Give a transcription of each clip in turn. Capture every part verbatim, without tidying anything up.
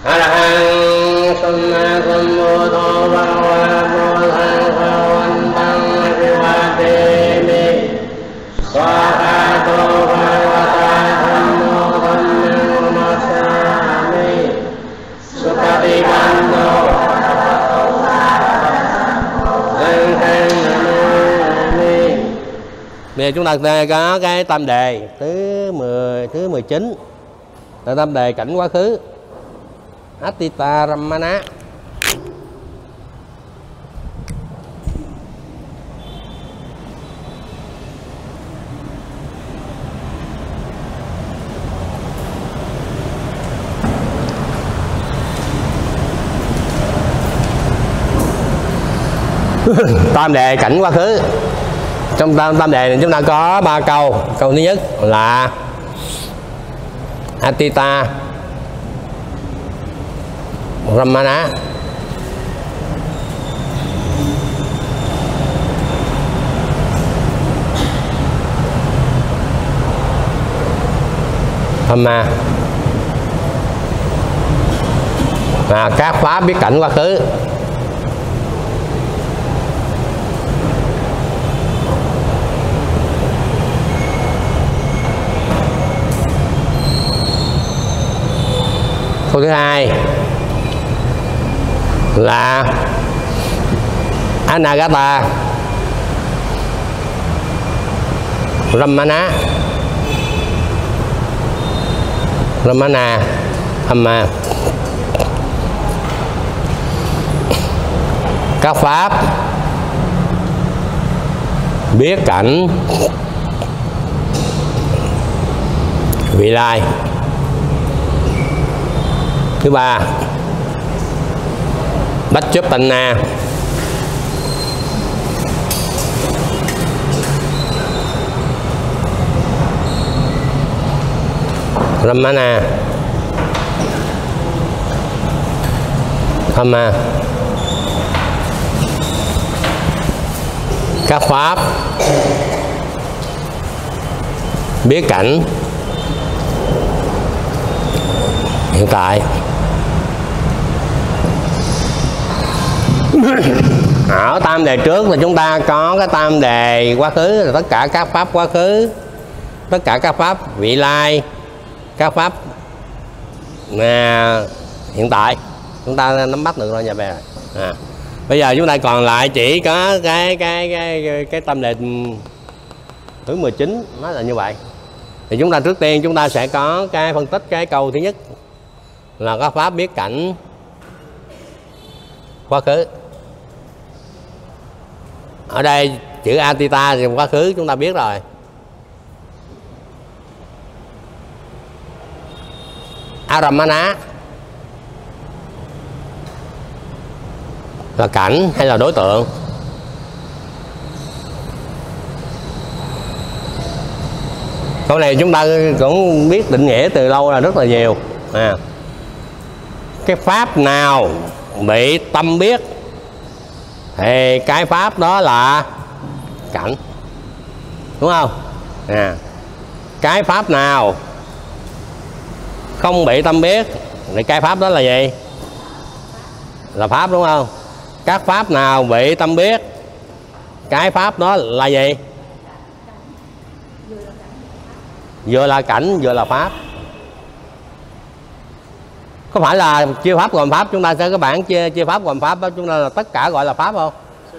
a la hán samma sambuddho bhagavato bhagavantang vivatemi swahato bhagavata dhammo dhammam namasami sukatipanno bây giờ chúng ta có cái tam đề thứ mười thứ mười chín là tam đề cảnh quá khứ Attita Ramana. Tam đề cảnh quá khứ. Trong tam, tam đề này chúng ta có ba câu. Câu thứ nhất là Attita Ramana. Dhamma là các pháp biết cảnh quá khứ. Câu thứ hai là Anagata Ramana. Ramana Dhamma các pháp biết cảnh vị lai. Thứ ba Bachuppanna Ramana Dhamma các pháp biết cảnh hiện tại. Ở tam đề trước là chúng ta có cái tam đề quá khứ là tất cả các pháp quá khứ, tất cả các pháp vị lai, các pháp à, hiện tại chúng ta nắm bắt được rồi nhà bè. À, bây giờ chúng ta còn lại chỉ có cái cái cái cái, cái tam đề thứ mười chín nó là như vậy. Thì chúng ta trước tiên chúng ta sẽ có cái phân tích cái câu thứ nhất là các pháp biết cảnh quá khứ. Ở đây chữ Attita thì quá khứ chúng ta biết rồi. Aramana là cảnh hay là đối tượng? Câu này chúng ta cũng biết định nghĩa từ lâu là rất là nhiều. À, cái pháp nào bị tâm biết thì cái pháp đó là cảnh, đúng không? À, cái pháp nào không bị tâm biết thì cái pháp đó là gì? Là pháp, đúng không? Các pháp nào bị tâm biết cái pháp đó là gì? Vừa là cảnh vừa là pháp. Có phải là chia pháp gồm pháp, chúng ta sẽ có bảng chia chia pháp gồm pháp đó, chúng ta là tất cả gọi là pháp không?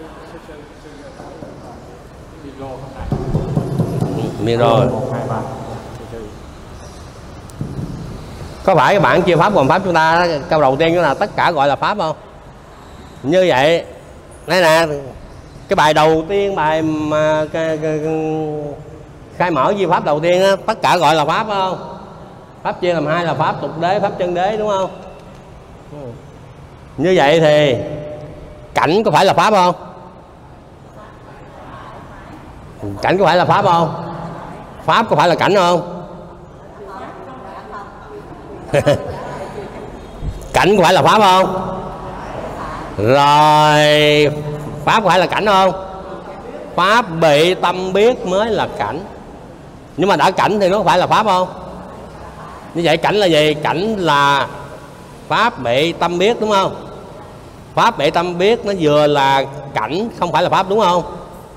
Miro. Có phải cái bảng chia pháp gồm pháp chúng ta câu đầu tiên chúng là tất cả gọi là pháp không? Như vậy đây nè, cái bài đầu tiên, bài mà cái, cái, cái, khai mở di pháp đầu tiên đó, tất cả gọi là pháp không? Pháp chia làm hai là pháp tục đế, pháp chân đế, đúng không? Như vậy thì cảnh có phải là pháp không? Cảnh có phải là pháp không? Pháp có phải là cảnh không? Cảnh có phải là pháp không? Rồi pháp có phải là cảnh không? Pháp bị tâm biết mới là cảnh. Nhưng mà đã cảnh thì nó có phải là pháp không? Như vậy cảnh là gì? Cảnh là Pháp bị tâm biết, đúng không? Pháp bị tâm biết nó vừa là cảnh, không phải là pháp, đúng không?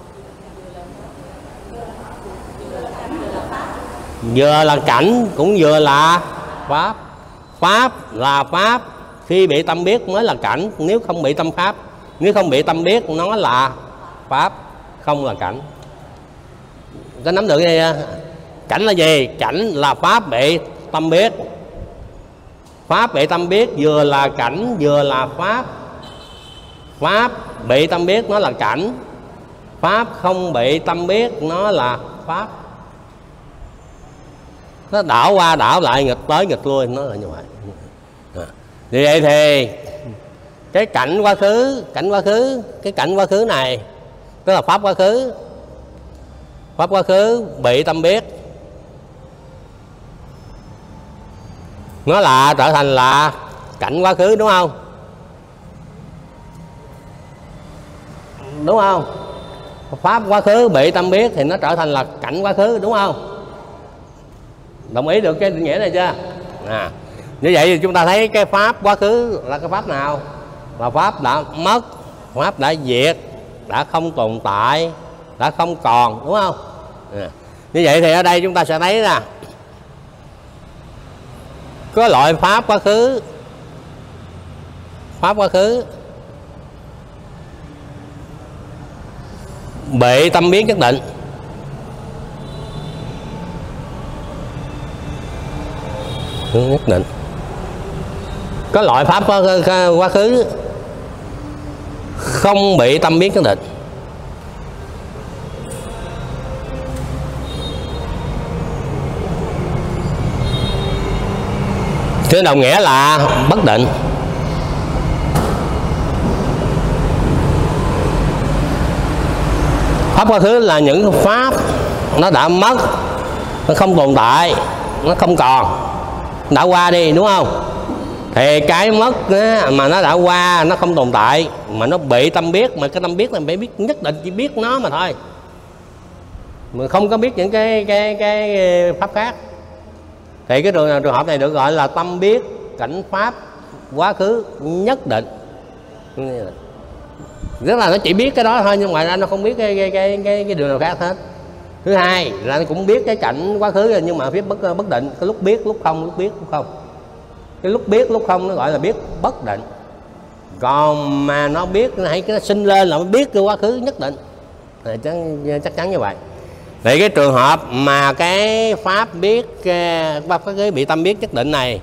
Vừa là cảnh cũng vừa là pháp. Pháp là pháp, khi bị tâm biết mới là cảnh. Nếu không bị tâm pháp, nếu không bị tâm biết nó là pháp, không là cảnh. Có nắm được nghe? Cảnh là gì? Cảnh là pháp bị tâm biết. Pháp bị tâm biết vừa là cảnh vừa là pháp. Pháp bị tâm biết nó là cảnh, pháp không bị tâm biết nó là pháp. Nó đảo qua đảo lại, nghịch tới nghịch lui, nó là như vậy. Vì vậy thì cái cảnh quá khứ, cảnh quá khứ, cái cảnh quá khứ này tức là pháp quá khứ. Pháp quá khứ bị tâm biết, nó là trở thành là cảnh quá khứ, đúng không? Đúng không? Pháp quá khứ bị tâm biết thì nó trở thành là cảnh quá khứ, đúng không? Đồng ý được cái định nghĩa này chưa? À, như vậy thì chúng ta thấy cái pháp quá khứ là cái pháp nào? Là pháp đã mất, pháp đã diệt, đã không tồn tại, đã không còn, đúng không? À, như vậy thì ở đây chúng ta sẽ thấy là có loại pháp quá khứ, pháp quá khứ bị tâm biết nhất định. Nhất định. Có loại pháp quá khứ không bị tâm biết nhất định. Thứ đồng nghĩa là bất định. Pháp quá khứ là những pháp nó đã mất, nó không tồn tại, nó không còn, đã qua đi, đúng không? Thì cái mất á, mà nó đã qua, nó không tồn tại, mà nó bị tâm biết, mà cái tâm biết là phải biết nhất định chỉ biết nó mà thôi, mà không có biết những cái cái cái pháp khác. Thì cái trường, trường hợp này được gọi là tâm biết cảnh pháp quá khứ nhất định. Tức là nó chỉ biết cái đó thôi, nhưng ngoài ra nó không biết cái cái cái cái, cái điều nào khác hết. Thứ hai là nó cũng biết cái cảnh quá khứ, nhưng mà biết bất bất định, cái lúc biết lúc không, lúc biết lúc không. Cái lúc biết lúc không nó gọi là biết bất định. Còn mà nó biết nó hãy nó sinh lên là nó biết cái quá khứ nhất định. Thì chắc, chắc chắn như vậy. Thì cái trường hợp mà cái pháp biết pháp quá khứ bị tâm biết nhất định này,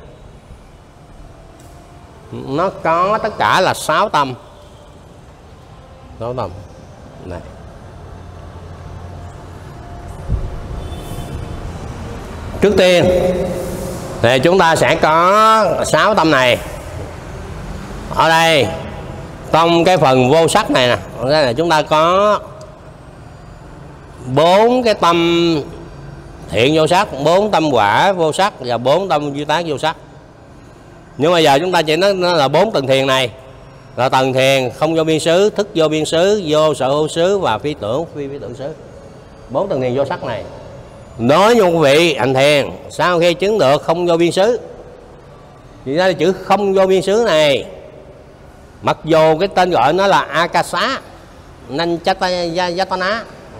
nó có tất cả là sáu tâm. Sáu tâm này. Trước tiên thì chúng ta sẽ có sáu tâm này. Ở đây trong cái phần vô sắc này nè, ở đây là chúng ta có bốn cái tâm thiện vô sắc, bốn tâm quả vô sắc và bốn tâm duy tác vô sắc. Nhưng mà giờ chúng ta chỉ nói nó là bốn tầng thiền này, là tầng thiền không vô biên xứ, thức vô biên xứ, vô sở hữu xứ và phi tưởng phi phi tưởng xứ. Bốn tầng thiền vô sắc này. Nói như quý vị hành thiền sau khi chứng được không vô biên xứ, thì ra chữ không vô biên xứ này, mặc dù cái tên gọi nó là Akasa Nanchayatana,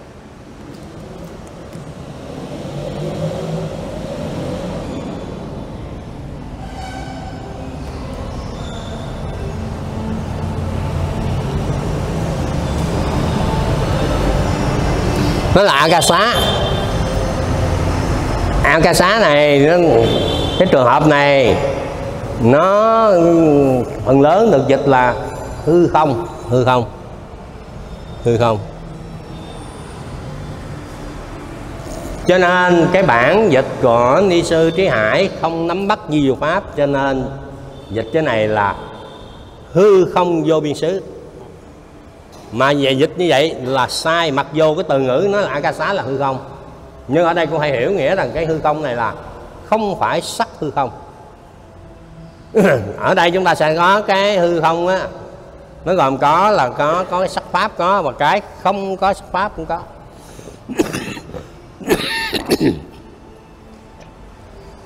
nó là Akasa. Akasa này nó, cái trường hợp này nó phần lớn được dịch là hư không, hư không, hư không. Cho nên cái bản dịch của Ni sư Trí Hải không nắm bắt di diệu pháp, cho nên dịch cái này là hư không vô biên xứ. Mà về dịch như vậy là sai, mặc dù cái từ ngữ nó là Akasa là hư không, nhưng ở đây cũng phải hiểu nghĩa rằng cái hư không này là không phải sắc hư không. Ở đây chúng ta sẽ có cái hư không á, nó gồm có là có có cái sắc pháp có, và cái không có sắc pháp cũng có.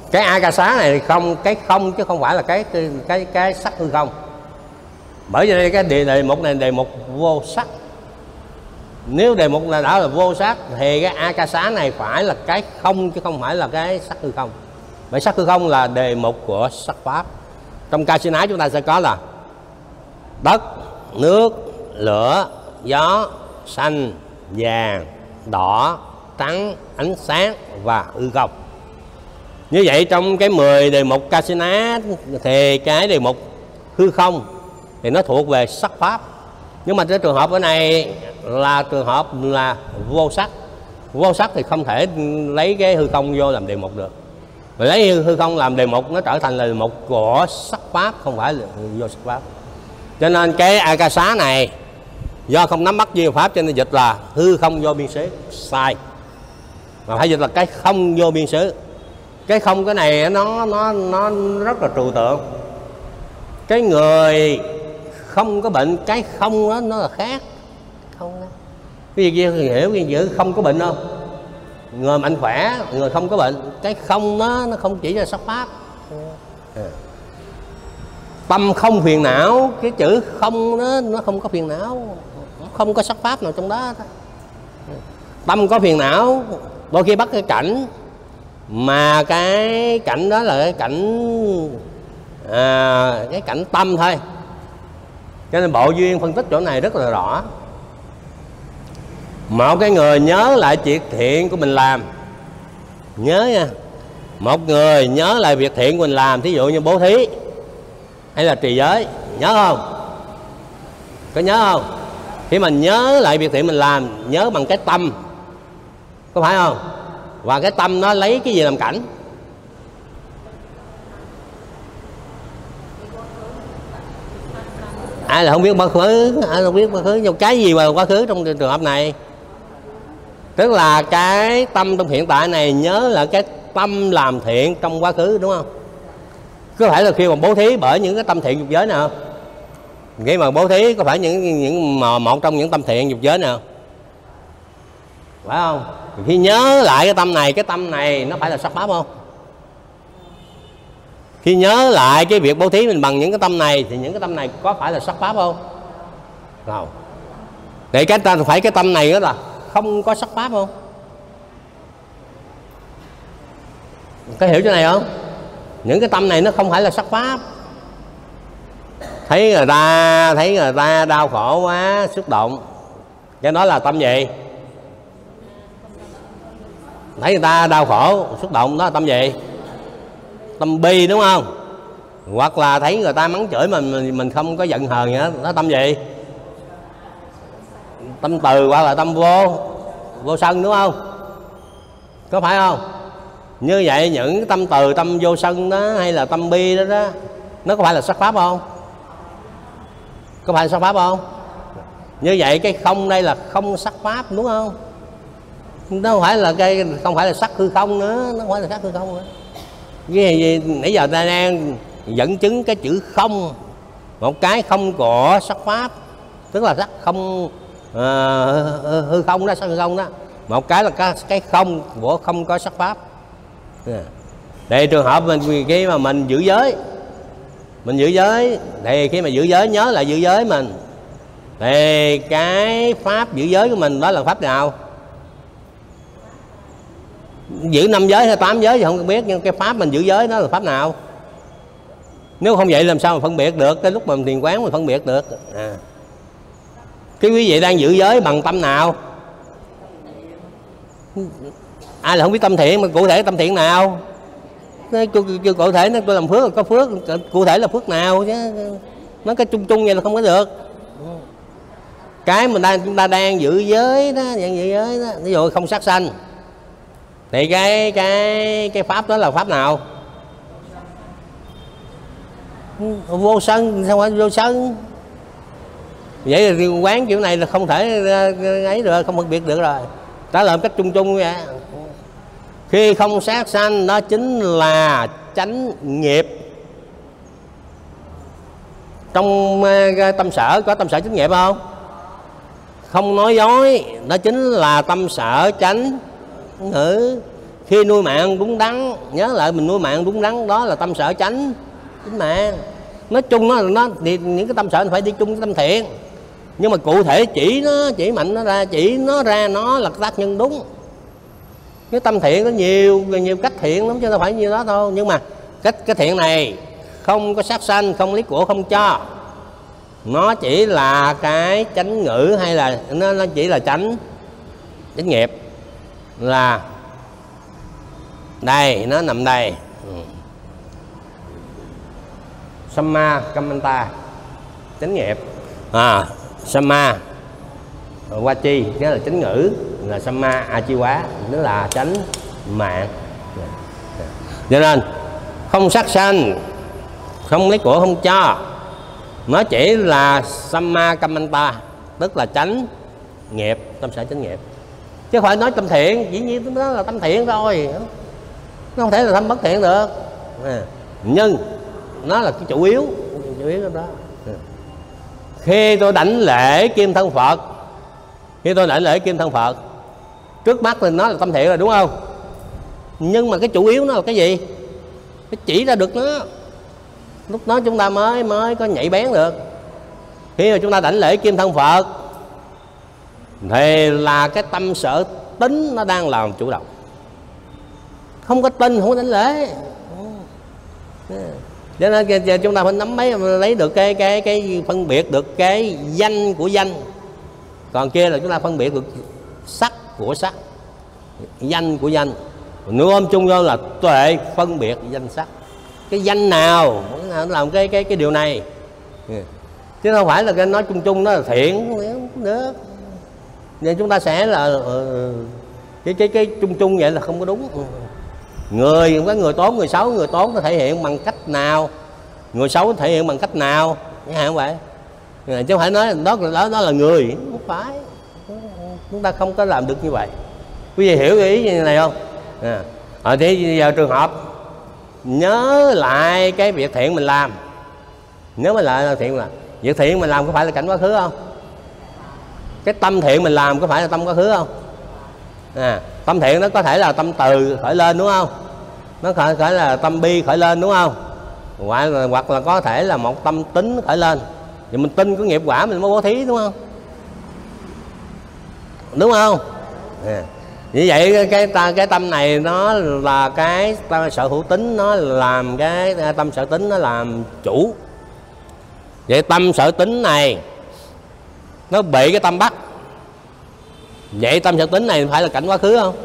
Cái akasa này không, cái không chứ không phải là cái cái cái, cái sắc hư không. Bởi vì đây cái đề, đề mục này đề mục vô sắc. Nếu đề mục là đã là vô sắc thì cái akasa này phải là cái không chứ không phải là cái sắc hư không. Bởi sắc hư không là đề mục của sắc pháp. Trong Kasina chúng ta sẽ có là đất, nước, lửa, gió, xanh, vàng, đỏ, trắng, ánh sáng và hư không. Như vậy trong cái mười đề mục Kasina thì cái đề mục hư không thì nó thuộc về sắc pháp. Nhưng mà cái trường hợp ở này là trường hợp là vô sắc. Vô sắc thì không thể lấy cái hư không vô làm đề mục được. Mà lấy hư không làm đề mục nó trở thành là đề mục của sắc pháp, không phải là vô sắc pháp. Cho nên cái akasa này do không nắm bắt duy pháp cho nên dịch là hư không vô biên xứ, sai. Mà phải dịch là cái không vô biên xứ. Cái không cái này nó nó nó rất là trừu tượng. Cái người không có bệnh, cái không đó nó là khác. Không đó. Cái gì hiểu cái chữ không có bệnh không? Người mạnh khỏe, người không có bệnh, cái không nó nó không chỉ là sắc pháp. À. Tâm không phiền não, cái chữ không đó nó không có phiền não, không có sắc pháp nào trong đó. Tâm có phiền não, đôi khi bắt cái cảnh mà cái cảnh đó là cái cảnh à, cái cảnh tâm thôi. Cho nên bộ duyên phân tích chỗ này rất là rõ. Một cái người nhớ lại chuyện thiện của mình làm, nhớ nha, một người nhớ lại việc thiện của mình làm, thí dụ như bố thí hay là trì giới, nhớ không? Có nhớ không? Khi mình nhớ lại việc thiện mình làm, nhớ bằng cái tâm, có phải không? Và cái tâm nó lấy cái gì làm cảnh? Ai là không biết quá khứ, ai không biết quá khứ, nhưng cái gì mà quá khứ trong trường hợp này? Tức là cái tâm trong hiện tại này nhớ là cái tâm làm thiện trong quá khứ, đúng không? Có phải là khi mà bố thí bởi những cái tâm thiện dục giới nào? Khi mà bố thí có phải những những mà một trong những tâm thiện dục giới nào? Phải không? Khi nhớ lại cái tâm này, cái tâm này nó phải là sắc pháp không? Khi nhớ lại cái việc bố thí mình bằng những cái tâm này thì những cái tâm này có phải là sắc pháp không? Không. Để cái ta phải cái tâm này đó là không có sắc pháp không? Có hiểu chỗ này không? Những cái tâm này nó không phải là sắc pháp. Thấy người ta thấy người ta đau khổ quá, xúc động, cái đó là tâm gì? Thấy người ta đau khổ, xúc động, đó là tâm gì? Tâm bi, đúng không? Hoặc là thấy người ta mắng chửi mình mình không có giận hờn nữa, đó là tâm gì? Tâm từ hoặc là tâm vô vô sân, đúng không? Có phải không? Như vậy những tâm từ, tâm vô sân đó hay là tâm bi đó đó, nó có phải là sắc pháp không? Có phải là sắc pháp không? Như vậy cái không đây là không sắc pháp, đúng không? Nó không phải là cái không phải là sắc hư không nữa, nó không phải là sắc hư không nữa. Cái gì nãy giờ ta đang dẫn chứng cái chữ không, một cái không của sắc pháp, tức là sắc không uh, hư không đó, sắc hư không đó. Một cái là cái, cái không của không có sắc pháp. Đây trường hợp mình khi mà mình giữ giới, mình giữ giới thì khi mà giữ giới nhớ lại giữ giới mình thì cái pháp giữ giới của mình đó là pháp nào? Giữ năm giới hay tám giới thì không biết, nhưng cái pháp mình giữ giới đó là pháp nào? Nếu không vậy làm sao mà phân biệt được? Cái lúc mà mình thiền quán mình phân biệt được. À. Cái quý vị đang giữ giới bằng tâm nào? Ai là không biết tâm thiện, mà cụ thể tâm thiện nào? Chưa cụ thể nó tôi làm phước là có phước, cụ thể là phước nào chứ? Nó cái chung chung vậy là không có được. Cái mình đang chúng ta đang giữ giới đó, đang giữ giới đó, ví dụ không sát sanh, thì cái cái cái pháp đó là pháp nào? Vô sân, sao phải vô sân? Vậy thì quán kiểu này là không thể ấy được, không phân biệt được rồi. Trả lời một cách chung chung vậy. Khi không sát sanh đó chính là chánh nghiệp. Trong tâm sở có tâm sở chánh nghiệp không? Không nói dối, đó chính là tâm sở chánh ngữ. Khi nuôi mạng đúng đắn, nhớ lại mình nuôi mạng đúng đắn, đó là tâm sở chánh chánh mạng. Nói chung nó nó thì những cái tâm sở phải đi chung với tâm thiện, nhưng mà cụ thể chỉ nó chỉ mạnh nó ra, chỉ nó ra nó là tác nhân đúng. Cái tâm thiện có nhiều nhiều cách thiện lắm chứ đâu phải như đó thôi. Nhưng mà cách cái thiện này không có sát sanh, không lấy của, không cho, nó chỉ là cái chánh ngữ, hay là nó, nó chỉ là chánh chánh nghiệp, là đây, nó nằm đây. Samma Kammanta, chánh nghiệp. À, Samma Vachi, cái là chánh ngữ, là Samma Achiwa, nó là chánh mạng. Cho nên không sát sanh, không lấy của, không cho, nó chỉ là Samma Kammanta, tức là chánh nghiệp, tâm sở chánh nghiệp. Chứ không phải nói tâm thiện, dĩ nhiên nó là tâm thiện thôi, nó không thể là tâm bất thiện được. À, nhưng nó là cái chủ yếu, chủ yếu đó. À. Khi tôi đảnh lễ kim thân Phật, khi tôi đảnh lễ kim thân Phật, trước mắt thì nó là tâm thiện rồi, đúng không? Nhưng mà cái chủ yếu nó là cái gì? Nó chỉ ra được nó, lúc đó chúng ta mới mới có nhạy bén được. Khi mà chúng ta đảnh lễ kim thân Phật thì là cái tâm sở tính nó đang làm chủ động. Không có tin không có đảnh lễ. Cho nên chúng ta phải nắm mấy, lấy được cái cái cái phân biệt được cái danh của danh, còn kia là chúng ta phân biệt được sắc của sắc, danh của danh. Nếu ôm chung vô là tuệ phân biệt danh sắc. Cái danh nào nó làm cái cái cái điều này, chứ không phải là cái nói chung chung nó là thiện nữa. Nên chúng ta sẽ là cái cái cái chung chung vậy là không có đúng. Người có người tốt, người xấu, người tốt nó thể hiện bằng cách nào, người xấu thể hiện bằng cách nào, không vậy? Chứ không phải nói đó đó đó là người, không phải. Chúng ta không có làm được như vậy. Quý vị hiểu cái ý như này không? À, à thì giờ trường hợp nhớ lại cái việc thiện mình làm, nhớ mới lại là thiện là việc thiện mình làm có phải là cảnh quá khứ không? Cái tâm thiện mình làm có phải là tâm quá khứ không? À, tâm thiện nó có thể là tâm từ khởi lên, đúng không? Nó có thể là tâm bi khởi lên, đúng không? Hoặc là, hoặc là có thể là một tâm tính khởi lên. Thì mình tin có nghiệp quả mình mới bố thí, đúng không? Đúng không? À, như vậy cái cái tâm này nó là cái tâm sở hữu tính, nó làm cái tâm sở tính nó làm chủ. Vậy tâm sở tính này nó bị cái tâm bắt, vậy tâm sở tính này phải là cảnh quá khứ không?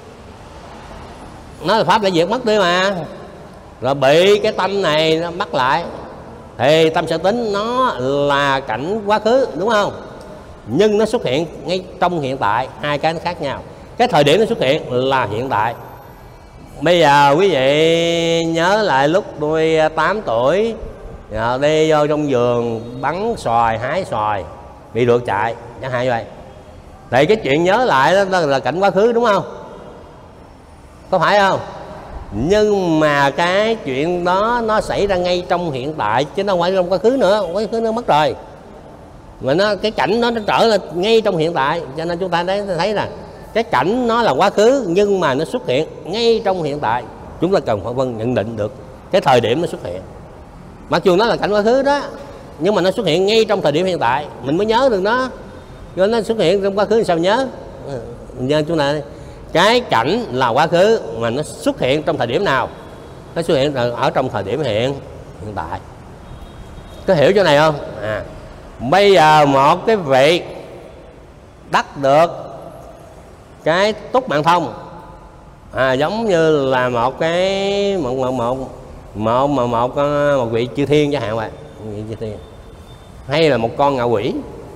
Nó là pháp để diệt mất đi mà. Rồi bị cái tâm này nó bắt lại thì tâm sở tính nó là cảnh quá khứ, đúng không? Nhưng nó xuất hiện ngay trong hiện tại, hai cái nó khác nhau. Cái thời điểm nó xuất hiện là hiện tại. Bây giờ quý vị nhớ lại lúc tôi tám tuổi, đi vô trong vườn bắn xoài, hái xoài, bị rượt chạy, chẳng hạn như vậy. Thì cái chuyện nhớ lại đó là cảnh quá khứ, đúng không? Có phải không? Nhưng mà cái chuyện đó nó xảy ra ngay trong hiện tại, chứ nó không phải trong quá khứ nữa. Quá khứ nó mất rồi. Mà nó cái cảnh đó nó trở lại ngay trong hiện tại. Cho nên chúng ta thấy, thấy là cái cảnh nó là quá khứ, nhưng mà nó xuất hiện ngay trong hiện tại. Chúng ta cần phải vân nhận định được cái thời điểm nó xuất hiện. Mặc dù nó là cảnh quá khứ đó, nhưng mà nó xuất hiện ngay trong thời điểm hiện tại, mình mới nhớ được nó. Rồi nó xuất hiện trong quá khứ thì sao nhớ? Nên chúng ta cái cảnh là quá khứ mà nó xuất hiện trong thời điểm nào? Nó xuất hiện ở trong thời điểm hiện hiện tại. Có hiểu chỗ này không? À, bây giờ một cái vị đắc được cái túc mạng thông, à, giống như là một cái một một một một một, một, một vị chư thiên chẳng hạn vậy, vị chư thiên, hay là một con ngạ quỷ.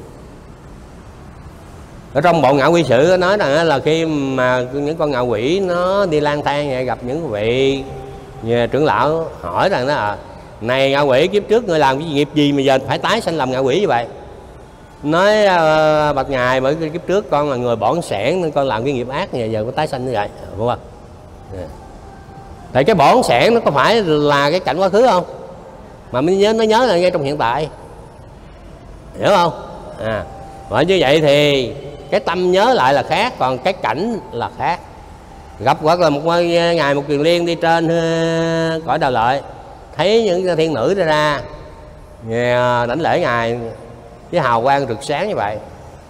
Ở trong bộ Ngạ Quy Sự nói rằng là khi mà những con ngạ quỷ nó đi lang thang gặp những vị trưởng lão hỏi rằng đó là này ngạ quỷ, kiếp trước người làm cái nghiệp gì mà giờ phải tái sanh làm ngạ quỷ như vậy? Nói uh, bạch ngài, bởi kiếp trước con là người bỏn sẻn nên con làm cái nghiệp ác, giờ giờ có tái sanh như vậy, đúng không? Yeah. Tại cái bỏn sẻn nó có phải là cái cảnh quá khứ không? Mà mình nhớ, nó nhớ là ngay trong hiện tại, hiểu không? À, và như vậy thì cái tâm nhớ lại là khác, còn cái cảnh là khác. gặp hoặc là một ngày một kiền liên đi trên cõi Đào Lợi, thấy những thiên nữ ra ra đảnh lễ ngài với hào quang rực sáng như vậy.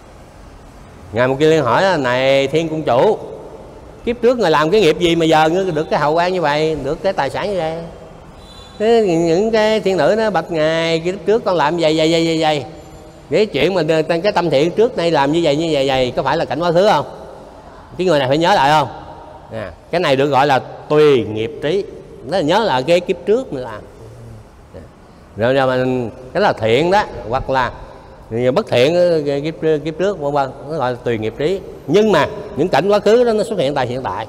Ngài một kiền liên hỏi là: này thiên cung chủ, kiếp trước ngài làm cái nghiệp gì mà giờ được cái hào quang như vậy, được cái tài sản như vậy? Thế những cái thiên nữ nó bạch ngài: kiếp trước con làm vậy vậy vậy vậy vậy, cái chuyện mà cái tâm thiện trước đây làm như vậy như vậy vậy có phải là cảnh quá khứ không? Cái người này phải nhớ lại không? À, cái này được gọi là tùy nghiệp trí, nó nhớ là cái kiếp trước nữa làm. Rồi giờ mình cái là thiện đó, hoặc là bất thiện kiếp kiếp trước vân vân, nó gọi là tùy nghiệp trí. Nhưng mà những cảnh quá khứ đó nó xuất hiện tại hiện tại,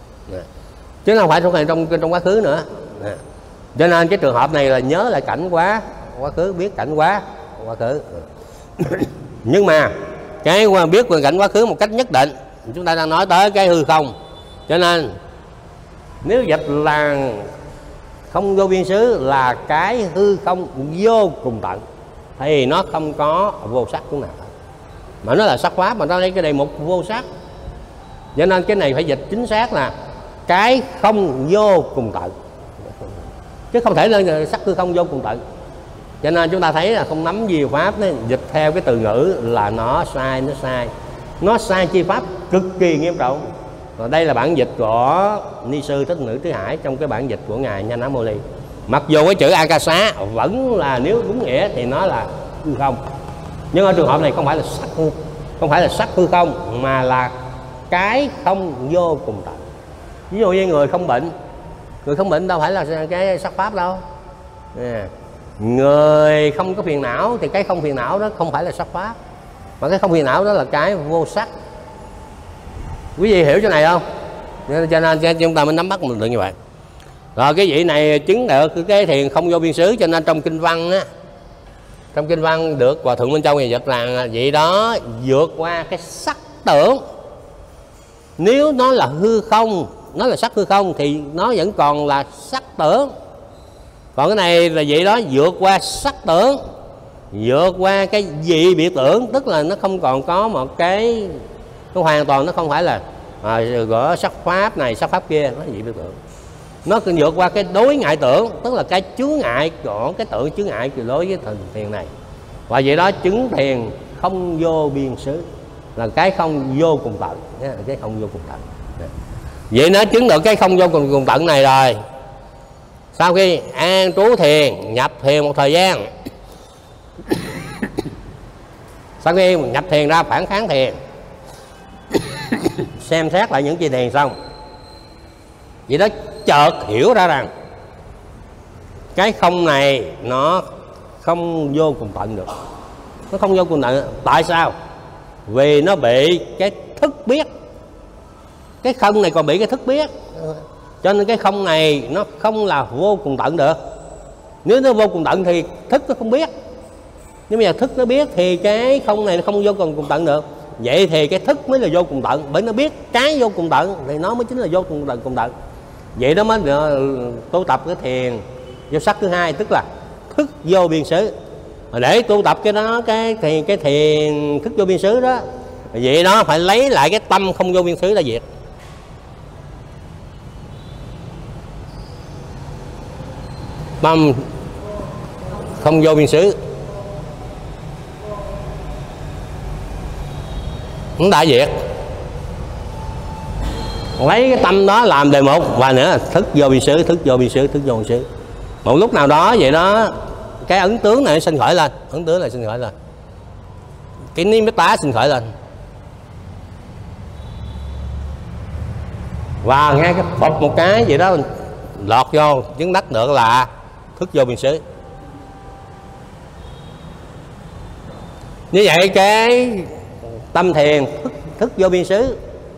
chứ không phải xuất hiện trong trong quá khứ nữa. Cho nên cái trường hợp này là nhớ lại cảnh quá quá khứ, biết cảnh quá quá khứ. Nhưng mà cái biết về cảnh quá khứ một cách nhất định, chúng ta đang nói tới cái hư không. Cho nên nếu dịch là không vô biên xứ là cái hư không vô cùng tận, thì nó không có vô sắc cũng nào, mà nó là sắc pháp, mà nó lấy cái đề mục vô sắc. Cho nên cái này phải dịch chính xác là cái không vô cùng tận, chứ không thể là sắc hư không vô cùng tận. Cho nên chúng ta thấy là không nắm nhiều pháp này, dịch theo cái từ ngữ là nó sai, nó sai, nó sai chi pháp cực kỳ nghiêm trọng. Và đây là bản dịch của Ni sư Thích Nữ Tứ Hải trong cái bản dịch của ngài Nha Nám Mô Ni. Mặc dù cái chữ Akasa vẫn là, nếu đúng nghĩa thì nó là hư không, nhưng ở trường hợp này không phải là sắc hư, không phải là sắc hư không, mà là cái không vô cùng tận. Ví dụ như người không bệnh, người không bệnh đâu phải là cái sắc pháp đâu. À, người không có phiền não thì cái không phiền não đó không phải là sắc pháp, mà cái không phiền não đó là cái vô sắc. Quý vị hiểu chỗ này không? Cho nên chúng ta mới nắm bắt mình được như vậy. Rồi cái vị này chứng được cái thiền không vô biên xứ, cho nên trong kinh văn á, trong kinh văn được Hòa Thượng Minh Châu ngày giật rằng vị đó vượt qua cái sắc tưởng. Nếu nó là hư không, nó là sắc hư không thì nó vẫn còn là sắc tưởng. Còn cái này là vị đó vượt qua sắc tưởng, vượt qua cái dị biệt tưởng, tức là nó không còn có một cái, nó hoàn toàn nó không phải là à, gỡ sắc pháp này sắc pháp kia, nó dị biệt tưởng. Nó còn vượt qua cái đối ngại tưởng, tức là cái chướng ngại của cái tưởng chướng ngại đối với thần thiền này. Và vậy đó chứng thiền không vô biên xứ là cái không vô cùng tận, cái không vô cùng tận. Vậy nó chứng được cái không vô cùng, cùng tận này rồi, sau khi an trú thiền, nhập thiền một thời gian, sau khi nhập thiền ra phản kháng thiền, xem xét lại những gì thiền xong, vậy đó chợt hiểu ra rằng cái không này nó không vô cùng tận được. Nó không vô cùng tận. Tại sao? Vì nó bị cái thức biết. Cái không này còn bị cái thức biết, cho nên cái không này nó không là vô cùng tận được. Nếu nó vô cùng tận thì thức nó không biết, nhưng mà giờ thức nó biết thì cái không này nó không vô cùng tận được. Vậy thì cái thức mới là vô cùng tận, bởi nó biết cái vô cùng tận thì nó mới chính là vô cùng tận cùng tận. Vậy đó mới tu tập cái thiền vô sắc thứ hai, tức là thức vô biên xứ. Để tu tập cái đó, cái thiền cái thiền thức vô biên xứ đó, vậy đó phải lấy lại cái tâm không vô biên xứ là diệt. Tâm không vô biên xứ cũng đã diệt. Lấy cái tâm đó làm đề mục, và nữa thức vô biên xứ, thức vô biên xứ, thức vô biên xứ. Một lúc nào đó vậy đó, cái ấn tướng này sinh khởi lên, ấn tướng này sinh khởi lên, cái nimitta sinh khởi lên, và nghe cái bột một cái vậy đó lọt vô chứng đắc được là thức vô biên xứ. Như vậy cái tâm thiền thức, thức vô biên xứ,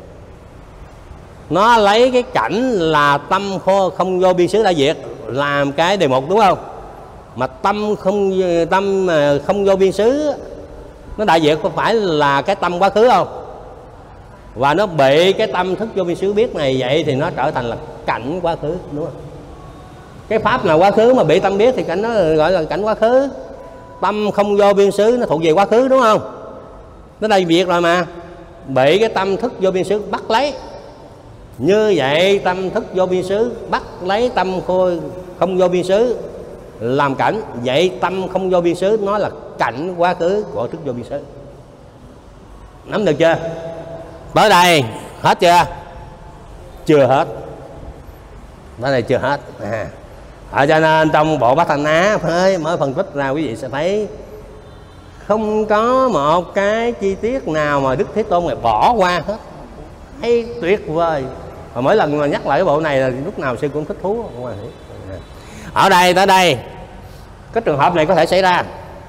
nó lấy cái cảnh là tâm không vô biên xứ đã diệt làm cái đề mục, đúng không? Mà tâm không tâm không vô biên xứ nó đại diệt có phải là cái tâm quá khứ không? Và nó bị cái tâm thức vô biên xứ biết này, vậy thì nó trở thành là cảnh quá khứ, đúng không? Cái pháp nào quá khứ mà bị tâm biết thì cảnh nó gọi là cảnh quá khứ. Tâm không vô biên xứ nó thuộc về quá khứ, đúng không? Nó đại diệt rồi mà, bị cái tâm thức vô biên xứ bắt lấy, Như vậy tâm thức vô biên xứ bắt lấy tâm khôi không vô biên xứ làm cảnh. Vậy tâm không vô biên xứ nó là cảnh quá khứ của thức vô biên xứ. Nắm được chưa? Tới đây hết chưa? Chưa hết. Tới đây chưa hết. À. Ở cho nên trong bộ Bát Thanh Á mới mới phân tích ra, quý vị sẽ thấy không có một cái chi tiết nào mà Đức Thế Tôn này bỏ qua hết. Hay tuyệt vời. Và mỗi lần mà nhắc lại cái bộ này là lúc nào sư cũng thích thú. Ở đây tới đây cái trường hợp này có thể xảy ra.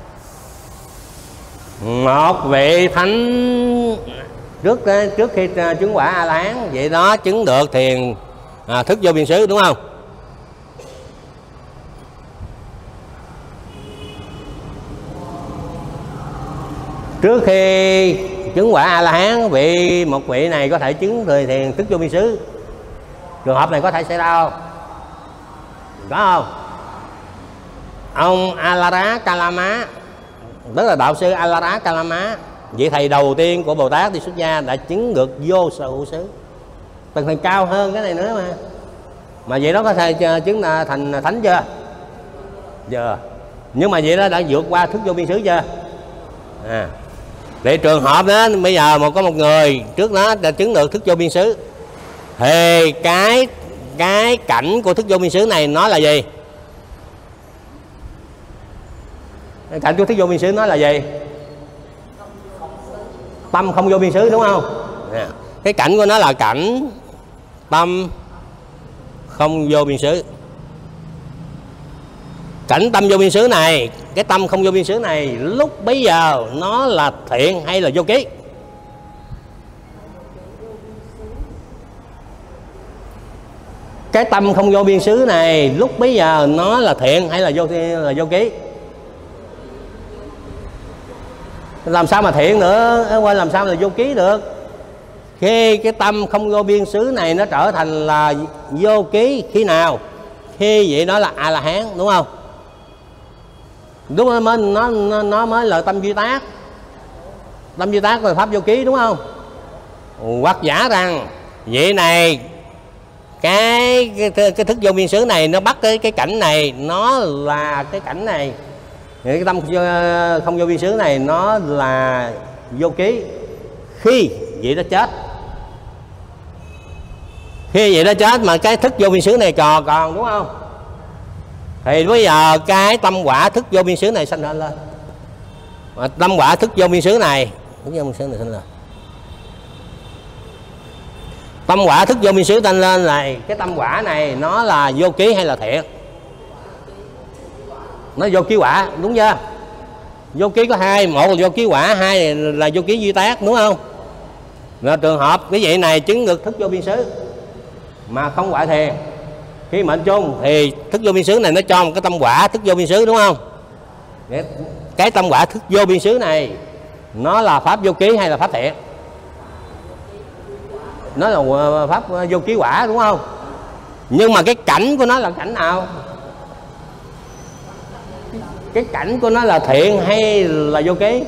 Một vị thánh trước trước khi chứng quả A La Hán, vậy đó chứng được thiền à, thức vô biên xứ, đúng không? Trước khi chứng quả A La Hán, vị một vị này có thể chứng thời thiền thức vô biên xứ. Trường hợp này có thể xảy ra không? Có không? Ông Alara Kalama, tức là đạo sư Alara Kalama, vị thầy đầu tiên của Bồ Tát đi xuất gia, đã chứng được vô sở hữu xứ. Tầng thầy cao hơn cái này nữa mà. Mà vậy đó có thể chứng là thành thánh chưa? Giờ. Nhưng mà vậy đó đã vượt qua thức vô biên xứ chưa? À. Để trường hợp đó, bây giờ một có một người trước đó đã chứng được thức vô biên xứ, thì cái cái cảnh của thức vô biên xứ này nó là gì? Cái cảnh của thức vô biên xứ nó là gì? Tâm không vô biên xứ, đúng không? À. Cái cảnh của nó là cảnh tâm không vô biên xứ. Cảnh tâm vô biên xứ này, cái tâm không vô biên xứ này lúc bấy giờ nó là thiện hay là vô ký? Cái tâm không vô biên xứ này lúc bấy giờ nó là thiện hay là vô là vô ký? Làm sao mà thiện nữa, quên làm sao là vô ký được? Khi cái tâm không vô biên xứ này nó trở thành là vô ký khi nào? Khi vậy đó là A La Hán, đúng không? Đúng rồi, nó, nó, nó mới là tâm duy tác. Tâm duy tác là pháp vô ký, đúng không? Hoặc giả rằng vậy này cái cái, cái thức vô biên xứ này nó bắt cái cái cảnh này nó là cái cảnh này, cái tâm không vô biên xứ này nó là vô ký khi vậy đó chết. Khi vậy đó chết mà cái thức vô biên xứ này còn còn đúng không? Thì bây giờ cái tâm quả thức vô biên xứ này sanh lên lên. Mà tâm quả thức vô biên xứ này, thức vô biên xứ này sanh lên. Tâm quả thức vô biên xứ sanh lên này, cái tâm quả này nó là vô ký hay là thiện? Nó vô ký quả, đúng chưa? Vô ký có hai, một là vô ký quả, hai là vô ký duy tác, đúng không? Rồi trường hợp cái vị này chứng được thức vô biên xứ mà không quả thiền, khi mệnh chung thì thức vô biên xứ này nó cho một cái tâm quả thức vô biên xứ, đúng không? Cái tâm quả thức vô biên xứ này nó là pháp vô ký hay là pháp thiện? Nó là pháp vô ký quả, đúng không? Nhưng mà cái cảnh của nó là cảnh nào? Cái cảnh của nó là thiện hay là vô ký?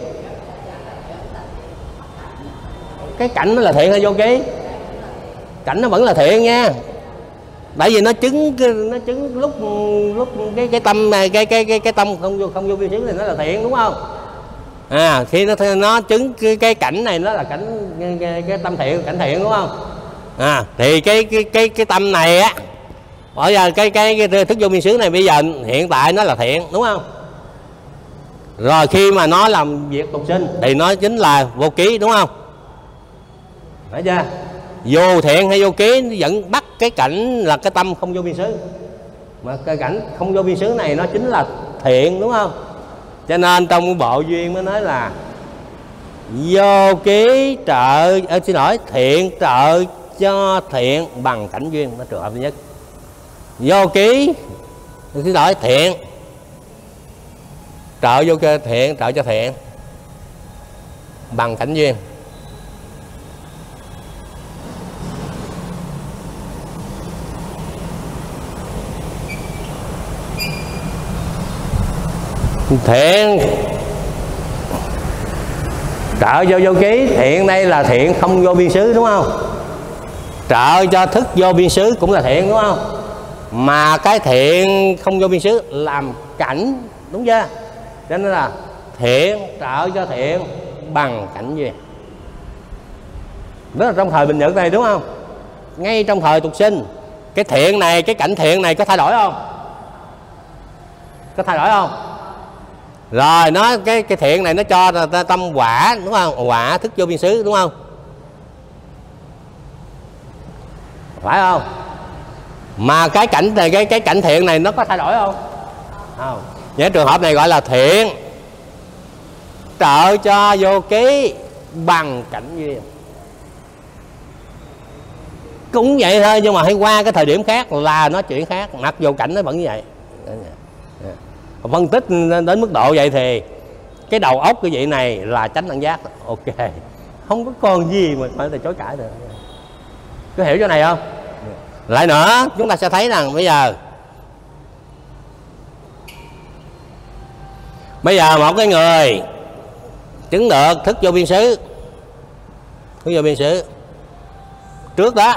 Cái cảnh nó là thiện hay vô ký? Cảnh nó vẫn là thiện nha. Tại vì nó chứng nó chứng lúc lúc cái cái tâm cái cái cái cái tâm không vô không vô biên xứ thì nó là thiện, đúng không? À, khi nó nó chứng cái, cái cảnh này nó là cảnh cái, cái tâm thiện, cảnh thiện, đúng không? À, thì cái cái cái cái tâm này á, bây giờ cái cái, cái thức vô biên xứ này bây giờ hiện tại nó là thiện, đúng không? Rồi khi mà nó làm việc tục sinh thì nó chính là vô ký, đúng không? Phải chưa? Vô thiện hay vô ký nó vẫn bắt cái cảnh là cái tâm không vô biên xứ. Mà cái cảnh không vô biên xứ này nó chính là thiện, đúng không? Cho nên trong bộ duyên mới nói là vô ký trợ, à, xin lỗi, thiện trợ cho thiện bằng cảnh duyên, nó trường hợp thứ nhất. Vô ký, xin lỗi, thiện trợ vô thiện, trợ cho thiện bằng cảnh duyên. Thiện trợ vô vô ký, thiện đây là thiện không vô biên xứ, đúng không? trợ cho thức vô biên xứ cũng là thiện, đúng không? Mà cái thiện không vô biên xứ làm cảnh, đúng chưa? Cho nên là thiện trợ cho thiện bằng cảnh duyên. Đó là trong thời bình nhật này, đúng không? Ngay trong thời tục sinh, cái thiện này, cái cảnh thiện này có thay đổi không? Có thay đổi không? Rồi nó cái cái thiện này nó cho ta tâm quả, đúng không? Quả thức vô biên xứ, đúng không? Phải không? Mà cái cảnh này, cái cái cảnh thiện này nó có thay đổi không? Không. Những trường hợp này gọi là thiện trợ cho vô ký bằng cảnh duyên. Cũng vậy thôi, nhưng mà hay qua cái thời điểm khác là nó chuyện khác, mặc dù cảnh nó vẫn như vậy. Phân tích đến mức độ vậy thì cái đầu óc của vị này là chánh đẳng giác, ok, không có còn gì mà phải là chối cãi được. Có hiểu chỗ này không? Lại nữa, chúng ta sẽ thấy rằng bây giờ bây giờ một cái người chứng được thức vô biên xứ, thức vô biên xứ trước đó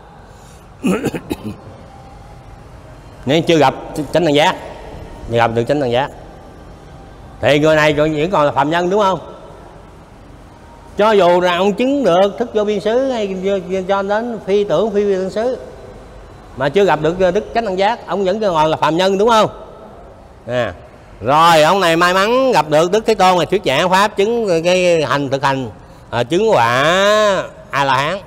nên chưa gặp chánh đẳng giác, thì gặp được chánh đẳng giác thì người này vẫn còn là phạm nhân, đúng không? Cho dù rằng ông chứng được thức vô biên xứ hay cho đến phi tưởng phi biên xứ mà chưa gặp được đức chánh đẳng giác, ông vẫn còn là phạm nhân, đúng không? À, rồi ông này may mắn gặp được Đức Thế Tôn là thuyết giảng pháp, chứng cái hành thực hành à, chứng quả A La Hán.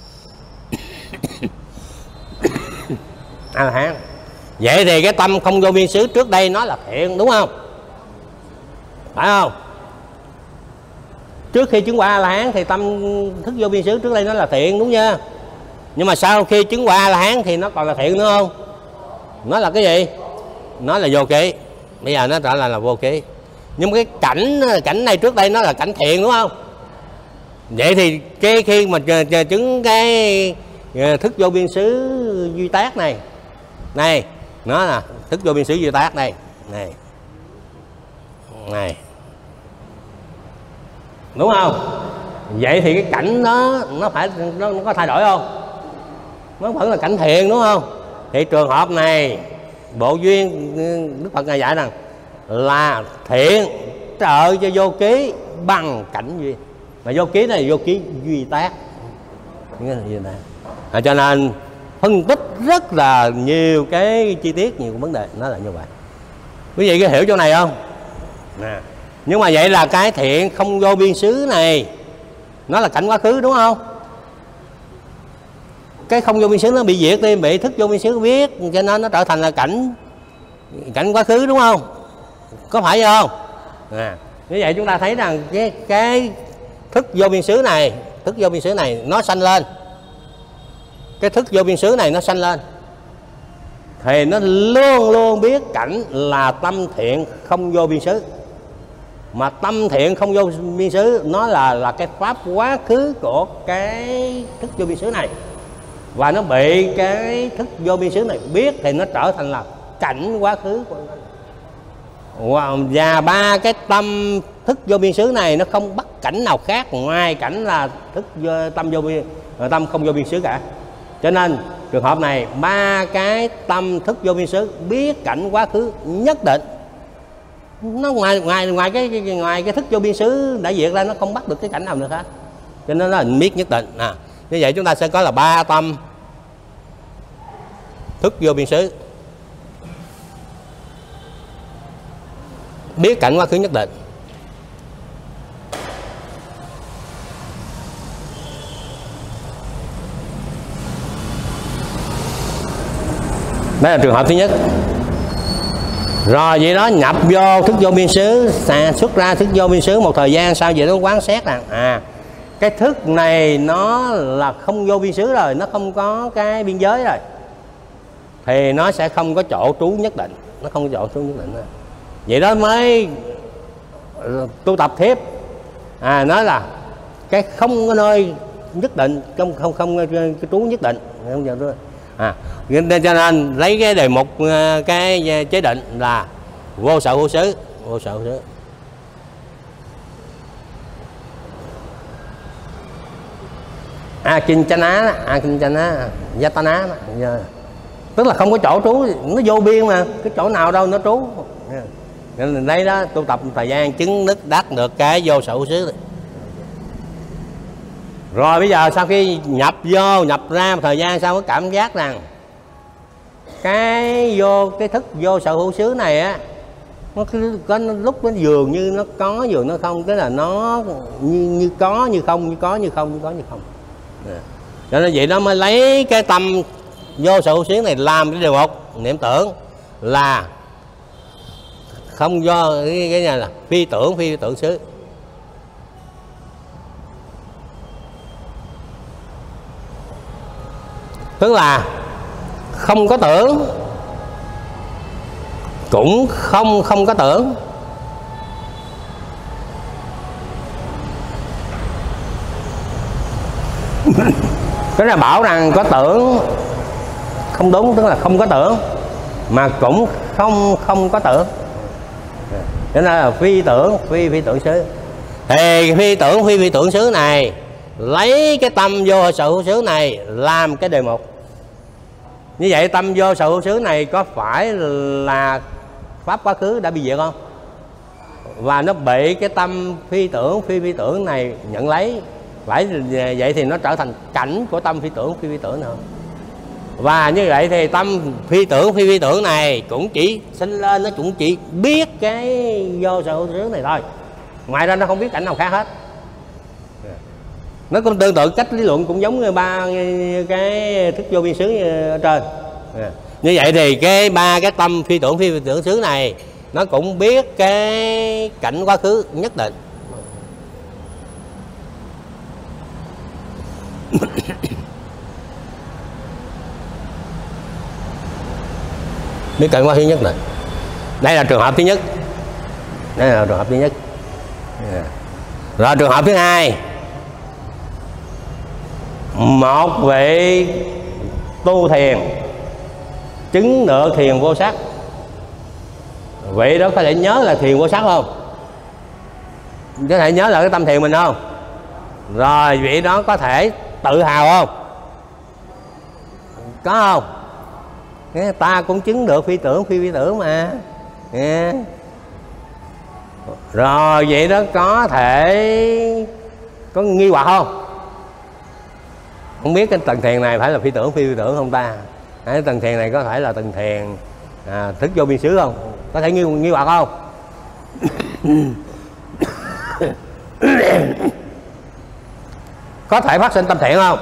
A La Hán. Vậy thì cái tâm không vô biên xứ trước đây nó là thiện, đúng không? Phải không? Trước khi chứng quả A La Hán thì tâm thức vô biên xứ trước đây nó là thiện, đúng chưa? Nhưng mà sau khi chứng quả A La Hán thì nó còn là thiện nữa không? Nó là cái gì? Nó là vô ký. Bây giờ nó trở lại là vô ký. Nhưng mà cái cảnh cảnh này trước đây nó là cảnh thiện, đúng không? Vậy thì cái khi mà chứng cái thức vô biên xứ duy tác này, này nó là thức vô biên xứ duy tác đây, này, này, đúng không? Vậy thì cái cảnh đó nó phải nó, nó có thay đổi không? Nó vẫn là cảnh thiện, đúng không? Thì trường hợp này bộ duyên Đức Phật ngài dạy rằng là thiện trợ cho vô ký bằng cảnh duyên, mà vô ký này vô ký duy tác, à, cho nên phân tích rất là nhiều cái chi tiết, nhiều vấn đề nó là như vậy. Quý vị có hiểu chỗ này không? Nè. Nhưng mà vậy là cái thiện không vô biên xứ này nó là cảnh quá khứ, đúng không? Cái không vô biên xứ nó bị diệt đi, bị thức vô biên xứ biết, cho nên nó trở thành là cảnh cảnh quá khứ, đúng không? Có phải không? À, như vậy chúng ta thấy rằng cái cái thức vô biên xứ này, thức vô biên xứ này nó sanh lên, cái thức vô biên xứ này nó sanh lên thì nó luôn luôn biết cảnh là tâm thiện không vô biên xứ. Mà tâm thiện không vô biên xứ nó là là cái pháp quá khứ của cái thức vô biên xứ này, và nó bị cái thức vô biên xứ này biết thì nó trở thành là cảnh quá khứ của nó. Và ba cái tâm thức vô biên xứ này nó không bắt cảnh nào khác ngoài cảnh là thức vô, tâm vô biên, tâm không vô biên xứ cả. Cho nên trường hợp này ba cái tâm thức vô biên xứ biết cảnh quá khứ nhất định, nó ngoài ngoài ngoài cái ngoài cái thức vô biên xứ đã diệt ra, nó không bắt được cái cảnh nào nữa hết, cho nên nó biết nhất định. À, như vậy chúng ta sẽ có là ba tâm thức vô biên xứ biết cảnh quá khứ nhất định. Đây là trường hợp thứ nhất. Rồi vậy đó nhập vô thức vô biên xứ, xuất ra thức vô biên xứ một thời gian sau vậy nó quán xét rằng à cái thức này nó là không vô biên xứ rồi, nó không có cái biên giới rồi, thì nó sẽ không có chỗ trú nhất định, nó không có chỗ trú nhất định nữa. Vậy đó mới tu tập tiếp, à nói là cái không có nơi nhất định, không không không cái trú nhất định, không giờ thôi. À, nên cho nên lấy cái đề mục cái chế định là vô sở hữu xứ, vô sở hữu xứ. Akincana, Akincana, Yatana, tức là không có chỗ trú, nó vô biên mà, cái chỗ nào đâu nó trú. Nên đây đó tu tập thời gian chứng đức đắc được cái vô sở hữu xứ. Rồi bây giờ sau khi nhập vô, nhập ra một thời gian sau có cảm giác rằng cái vô cái thức vô sở hữu xứ này á, nó có lúc nó dường như nó có, dường nó không, tức là nó như, như có như không, như có như không, như có như không. Cho nên vậy nó mới lấy cái tâm vô sở hữu xứ này làm cái điều một niệm tưởng là không do cái, cái này là phi tưởng phi tưởng xứ. Tức là không có tưởng cũng không không có tưởng. Cái là bảo rằng có tưởng không đúng, tức là không có tưởng mà cũng không không có tưởng. Cho nên là phi tưởng phi phi tưởng xứ. Thì phi tưởng phi phi tưởng xứ này lấy cái tâm vô sở hữu xứ này làm cái đề mục. Như vậy tâm vô sở hữu xứ này có phải là pháp quá khứ đã bị diệt không? Và nó bị cái tâm phi tưởng phi phi tưởng này nhận lấy. Phải vậy thì nó trở thành cảnh của tâm phi tưởng phi phi tưởng nữa. Và như vậy thì tâm phi tưởng phi phi tưởng này cũng chỉ sinh lên, nó cũng chỉ biết cái vô sở hữu xứ này thôi. Ngoài ra nó không biết cảnh nào khác hết. Nó cũng tương tự cách lý luận cũng giống như ba cái thức vô biên xứ ở trên. Như vậy thì cái ba cái tâm phi tưởng phi tưởng xứ này nó cũng biết cái cảnh quá khứ nhất định. Biết cảnh quá khứ nhất định. Đây là trường hợp thứ nhất. Đây là trường hợp thứ nhất. Rồi trường hợp thứ hai, một vị tu thiền chứng được thiền vô sắc. Vị đó có thể nhớ là thiền vô sắc không? Có thể nhớ là cái tâm thiền mình không? Rồi vị đó có thể tự hào không? Có không? Ta cũng chứng được phi tưởng phi phi tưởng mà. Yeah. Rồi vậy đó có thể có nghi hoặc không? Không biết cái tầng thiền này phải là phi tưởng phi phi tưởng không ta? Cái tầng thiền này có phải là tầng thiền à, thức vô biên xứ không? Có thể nghi, nghi hoặc không? Có thể phát sinh tâm thiện không?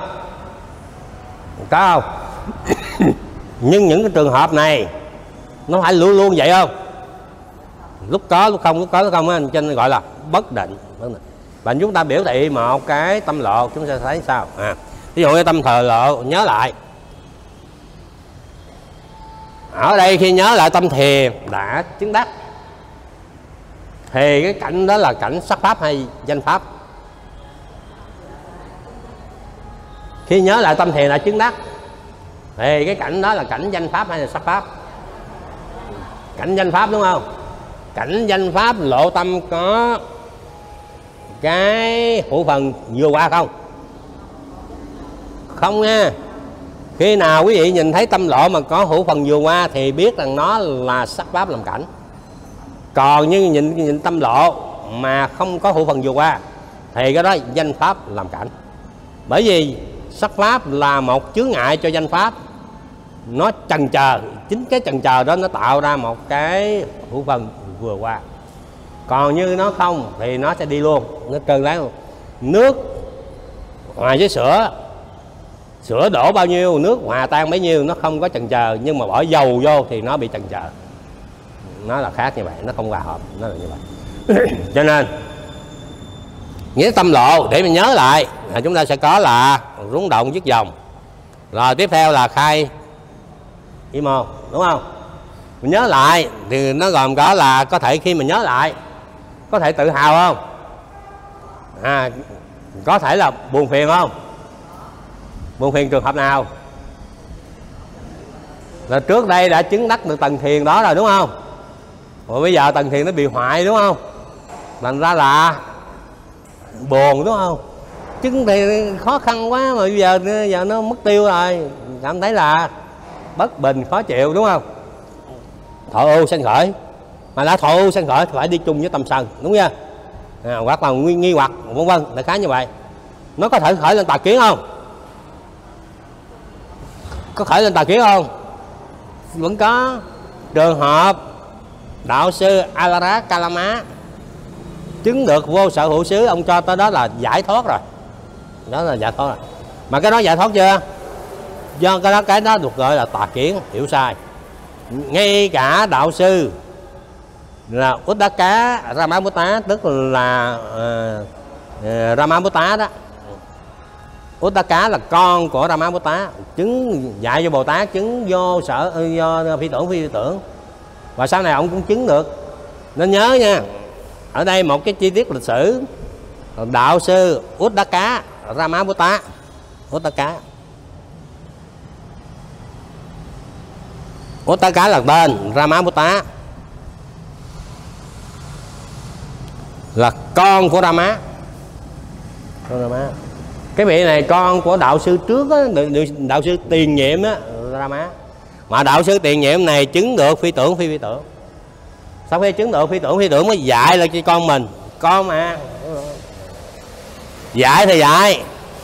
Có không? Nhưng những cái trường hợp này nó phải luôn luôn vậy không? Lúc có lúc không, lúc có lúc không á, cho nên gọi là bất định. Và chúng ta biểu thị một cái tâm lộ, chúng ta sẽ thấy sao? À, ví dụ như tâm thờ lộ nhớ lại. Ở đây khi nhớ lại tâm thiền đã chứng đắc thì cái cảnh đó là cảnh sắc pháp hay danh pháp? Khi nhớ lại tâm thiền đã chứng đắc thì cái cảnh đó là cảnh danh pháp hay là sắc pháp? Cảnh danh pháp đúng không? Cảnh danh pháp lộ tâm có cái hữu phần vừa qua không? Không nha. Khi nào quý vị nhìn thấy tâm lộ mà có hữu phần vừa qua thì biết rằng nó là sắc pháp làm cảnh. Còn như nhìn, nhìn tâm lộ mà không có hữu phần vừa qua thì cái đó danh pháp làm cảnh. Bởi vì sắc pháp là một chướng ngại cho danh pháp. Nó chần chờ, chính cái chần chờ đó nó tạo ra một cái hữu phần vừa qua. Còn như nó không thì nó sẽ đi luôn, nó trơn láng luôn. Nước hòa với sữa, sữa đổ bao nhiêu, nước hòa tan bấy nhiêu, nó không có chần chờ. Nhưng mà bỏ dầu vô thì nó bị chần chờ. Nó là khác như vậy, nó không hòa hợp, nó là như vậy. Cho nên nghĩa tâm lộ để mình nhớ lại là chúng ta sẽ có là rung động dứt dòng. Rồi tiếp theo là khai ý môn, đúng không? Mình nhớ lại thì nó gồm có là có thể khi mình nhớ lại có thể tự hào không? À, có thể là buồn phiền không? Buồn phiền trường hợp nào? Là trước đây đã chứng đắc được tầng thiền đó rồi đúng không? Rồi bây giờ tầng thiền nó bị hoại đúng không? Thành ra là buồn đúng không? chứng thì khó khăn quá mà bây giờ giờ nó mất tiêu rồi, cảm thấy là bất bình khó chịu, đúng không? Thọ ưu sanh khởi, mà đã thọ ưu sanh khởi thì phải đi chung với tâm sân, đúng chưa? À, hoặc là nghi, nghi hoặc vân vân, đại khái như vậy. Nó có thể khởi lên tà kiến không? Có khởi lên tà kiến không? Vẫn có. Trường hợp đạo sư Alara Kalama chứng được vô sở hữu xứ, ông cho tới đó là giải thoát rồi, đó là giải thoát rồi. Mà cái đó giải thoát chưa? Do cái đó cái đó được gọi là tà kiến, hiểu sai. Ngay cả đạo sư là Uddaka Ramabutta, tức là uh, uh, Ramabutta đó, Uddaka là con của Ramabutta, chứng dạy cho Bồ Tát chứng vô sở do phi tưởng phi tưởng, và sau này ông cũng chứng được. Nên nhớ nha, ở đây một cái chi tiết lịch sử, đạo sư Uddaka Ramabutta, Uddaka Uddaka là tên, Ramabutta là con của Rama. Con Rama. Cái vị này con của đạo sư trước á, đạo sư tiền nhiệm á, Rama. Mà đạo sư tiền nhiệm này chứng được phi tưởng phi phi tưởng. Sau khi chứng được phi tưởng phi tưởng mới dạy lại cho con mình. Con mà dạy thì dạy,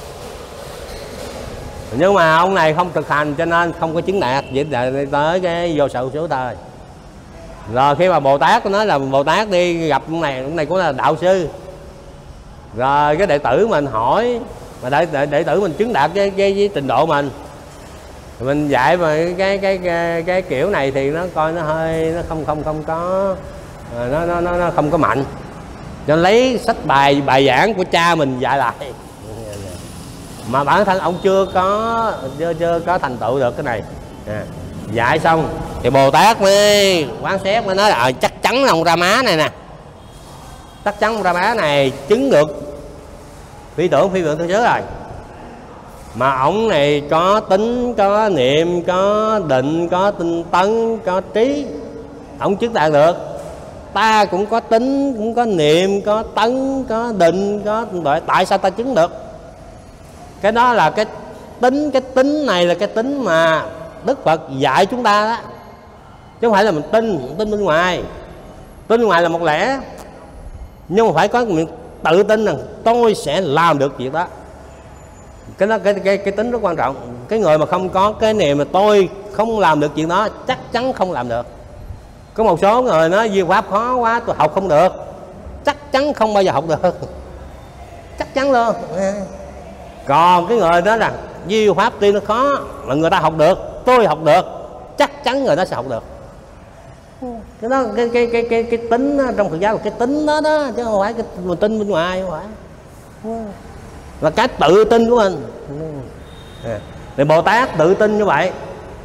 nhưng mà ông này không thực hành cho nên không có chứng đạt, chỉ tới cái vô sở số thôi. Rồi khi mà Bồ Tát nói là Bồ Tát đi gặp ông này, ông này cũng là đạo sư. Rồi cái đệ tử mình hỏi, mà đệ, đệ, đệ tử mình chứng đạt cái, cái, cái trình độ mình, mình dạy mà cái cái cái, cái kiểu này thì nó coi nó hơi nó không không không có nó nó nó, nó không có mạnh, cho lấy sách bài bài giảng của cha mình dạy lại, mà bản thân ông chưa có chưa, chưa có thành tựu được cái này. À, dạy xong thì Bồ Tát mới quán xét, mới nói là à, chắc chắn là ông Rama này nè, chắc chắn ông Rama này chứng được phi tưởng phi tưởng thứ xứ rồi. Mà ông này có tính, có niệm, có định, có tinh tấn, có trí, ông chứng đạt được. Ta cũng có tính, cũng có niệm, có tấn, có định, có đợi. Tại sao ta chứng được? Cái đó là cái tính, cái tính này là cái tính mà Đức Phật dạy chúng ta đó, chứ không phải là mình tin, tin bên ngoài. Tin bên ngoài là một lẽ, nhưng mà phải có mình tự tin rằng tôi sẽ làm được việc đó. Cái đó cái, cái cái tính rất quan trọng. Cái người mà không có cái niềm mà tôi không làm được chuyện đó, chắc chắn không làm được. Có một số người nói Diệu Pháp khó quá, tôi học không được, chắc chắn không bao giờ học được, chắc chắn luôn. Còn cái người đó là Diệu Pháp tuy nó khó mà người ta học được, tôi học được, chắc chắn người đó sẽ học được. Cái đó cái cái cái cái, cái tính đó, trong Phật giáo là cái tính đó đó, chứ không phải cái mình tin bên ngoài, không phải, là cái tự tin của mình. Thì Bồ Tát tự tin như vậy,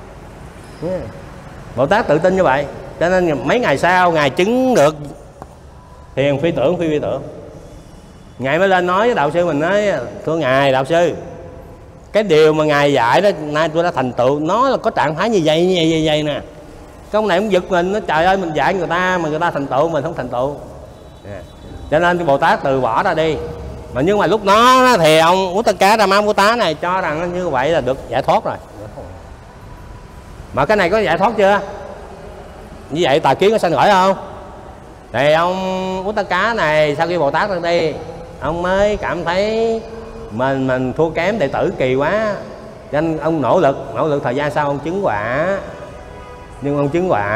Bồ Tát tự tin như vậy, cho nên mấy ngày sau ngài chứng được thiền phi tưởng phi phi tưởng. Ngài mới lên nói với đạo sư mình, nói thưa ngài đạo sư, cái điều mà ngài dạy đó nay tôi đã thành tựu, nó là có trạng thái như vậy như vậy như vậy nè. Cái ông này cũng giật mình, nó trời ơi mình dạy người ta mà người ta thành tựu, mình không thành tựu. À, cho nên cái Bồ Tát từ bỏ ra đi. Mà nhưng mà lúc đó thì ông Uttaka Ramabutta này cho rằng như vậy là được giải thoát rồi. Mà cái này có giải thoát chưa? Như vậy tà kiến có sanh khởi không? Thì ông Uttaka này sau khi Bồ Tát ra đi, ông mới cảm thấy mình mình thua kém đệ tử kỳ quá, cho nên ông nỗ lực nỗ lực thời gian sau ông chứng quả. Nhưng ông chứng quả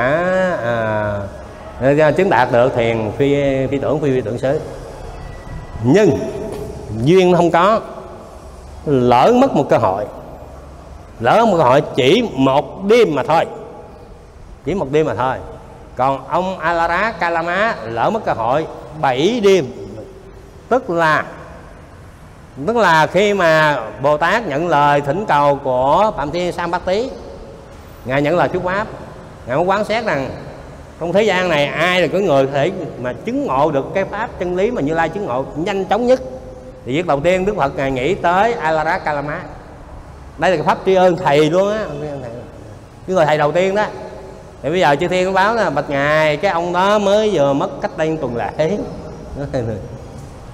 à, chứng đạt được thiền phi phi tưởng phi phi tưởng xứ. Nhưng duyên không có, lỡ mất một cơ hội, lỡ một cơ hội chỉ một đêm mà thôi, chỉ một đêm mà thôi. Còn ông Alara Kalama lỡ mất cơ hội bảy đêm, tức là tức là khi mà Bồ Tát nhận lời thỉnh cầu của Phạm Thiên Sambhati, ngài nhận lời thuyết pháp, ngài muốn quán xét rằng trong thế gian này ai là có người có thể mà chứng ngộ được cái pháp chân lý mà Như Lai chứng ngộ nhanh chóng nhất. Thì việc đầu tiên Đức Phật ngài nghĩ tới Alara Kalama. Đây là cái pháp tri ân thầy luôn á, cái người thầy đầu tiên đó. Thì bây giờ chư thiên có báo là bạch ngài, cái ông đó mới vừa mất cách đây tuần lễ.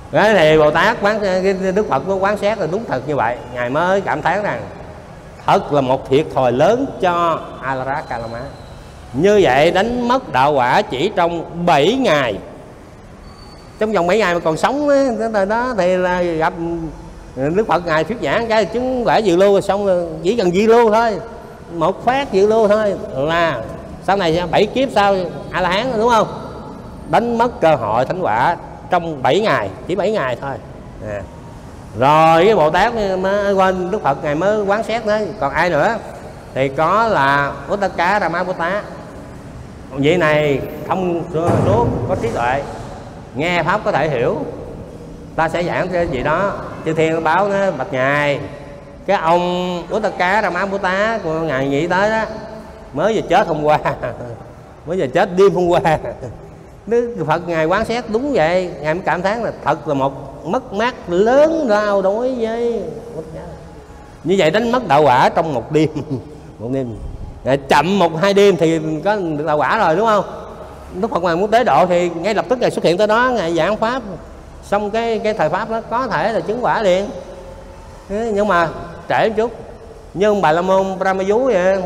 Đấy thì Bồ Tát quán, Đức Phật có quán xét là đúng thật như vậy. Ngài mới cảm thán rằng thật là một thiệt thòi lớn cho A La Rát Ca La Mát. Như vậy đánh mất đạo quả chỉ trong bảy ngày. Trong vòng bảy ngày mà còn sống đó, đó thì là gặp Đức Phật Ngài thuyết giảng cái chứng lễ dự lưu, xong rồi chỉ cần dự lưu thôi, một phát dự lưu thôi là sau này bảy kiếp sau A La Hán, đúng không? Đánh mất cơ hội thánh quả trong bảy ngày, chỉ bảy ngày thôi. À. Rồi cái Bồ Tát mới quên, Đức Phật Ngài mới quán xét đấy. Còn ai nữa thì có là Uttaka Rama Bồ Tát. Vị này thông suốt, có trí tuệ, nghe pháp có thể hiểu. Ta sẽ giảng cho vị đó. Chư Thiên báo nó bạch Ngài, cái ông Uttaka Rama Bồ Tát của Ngài nghĩ tới đó mới vừa chết hôm qua mới vừa chết đêm hôm qua. Đức Phật Ngài quán xét đúng vậy. Ngài mới cảm thán là thật là một mất mát lớn lao đối với như vậy, đánh mất đạo quả trong một đêm. Một đêm chậm một hai đêm thì có được đạo quả rồi, đúng không? Đức Phật Ngài muốn tế độ thì ngay lập tức Ngài xuất hiện tới đó, Ngài giảng pháp, xong cái cái thời pháp đó có thể là chứng quả liền. Nhưng mà trễ một chút. Như ông Bà La Môn Brahma-vú vậy,